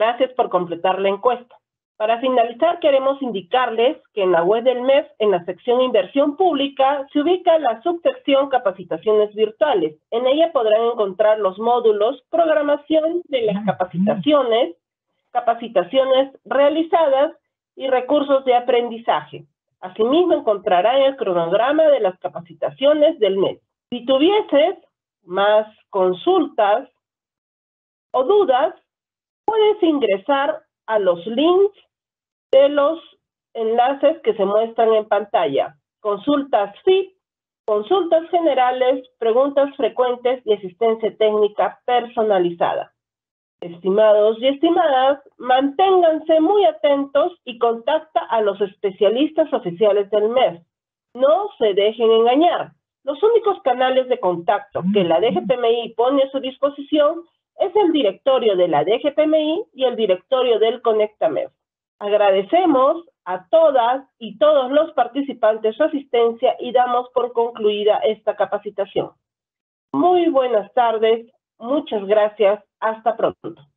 Gracias por completar la encuesta. Para finalizar, queremos indicarles que en la web del M E F, en la sección Inversión Pública, se ubica la subsección Capacitaciones Virtuales. En ella podrán encontrar los módulos Programación de las capacitaciones, capacitaciones realizadas y recursos de aprendizaje. Asimismo, encontrarán el cronograma de las capacitaciones del M E F. Si tuvieses más consultas o dudas, puedes ingresar a los links de los enlaces que se muestran en pantalla. Consultas F I P, consultas generales, preguntas frecuentes y asistencia técnica personalizada. Estimados y estimadas, manténganse muy atentos y contacta a los especialistas oficiales del M E F. No se dejen engañar. Los únicos canales de contacto que la D G P M I pone a su disposición es el directorio de la D G P M I y el directorio del Conecta M E F. Agradecemos a todas y todos los participantes su asistencia y damos por concluida esta capacitación. Muy buenas tardes, muchas gracias, hasta pronto.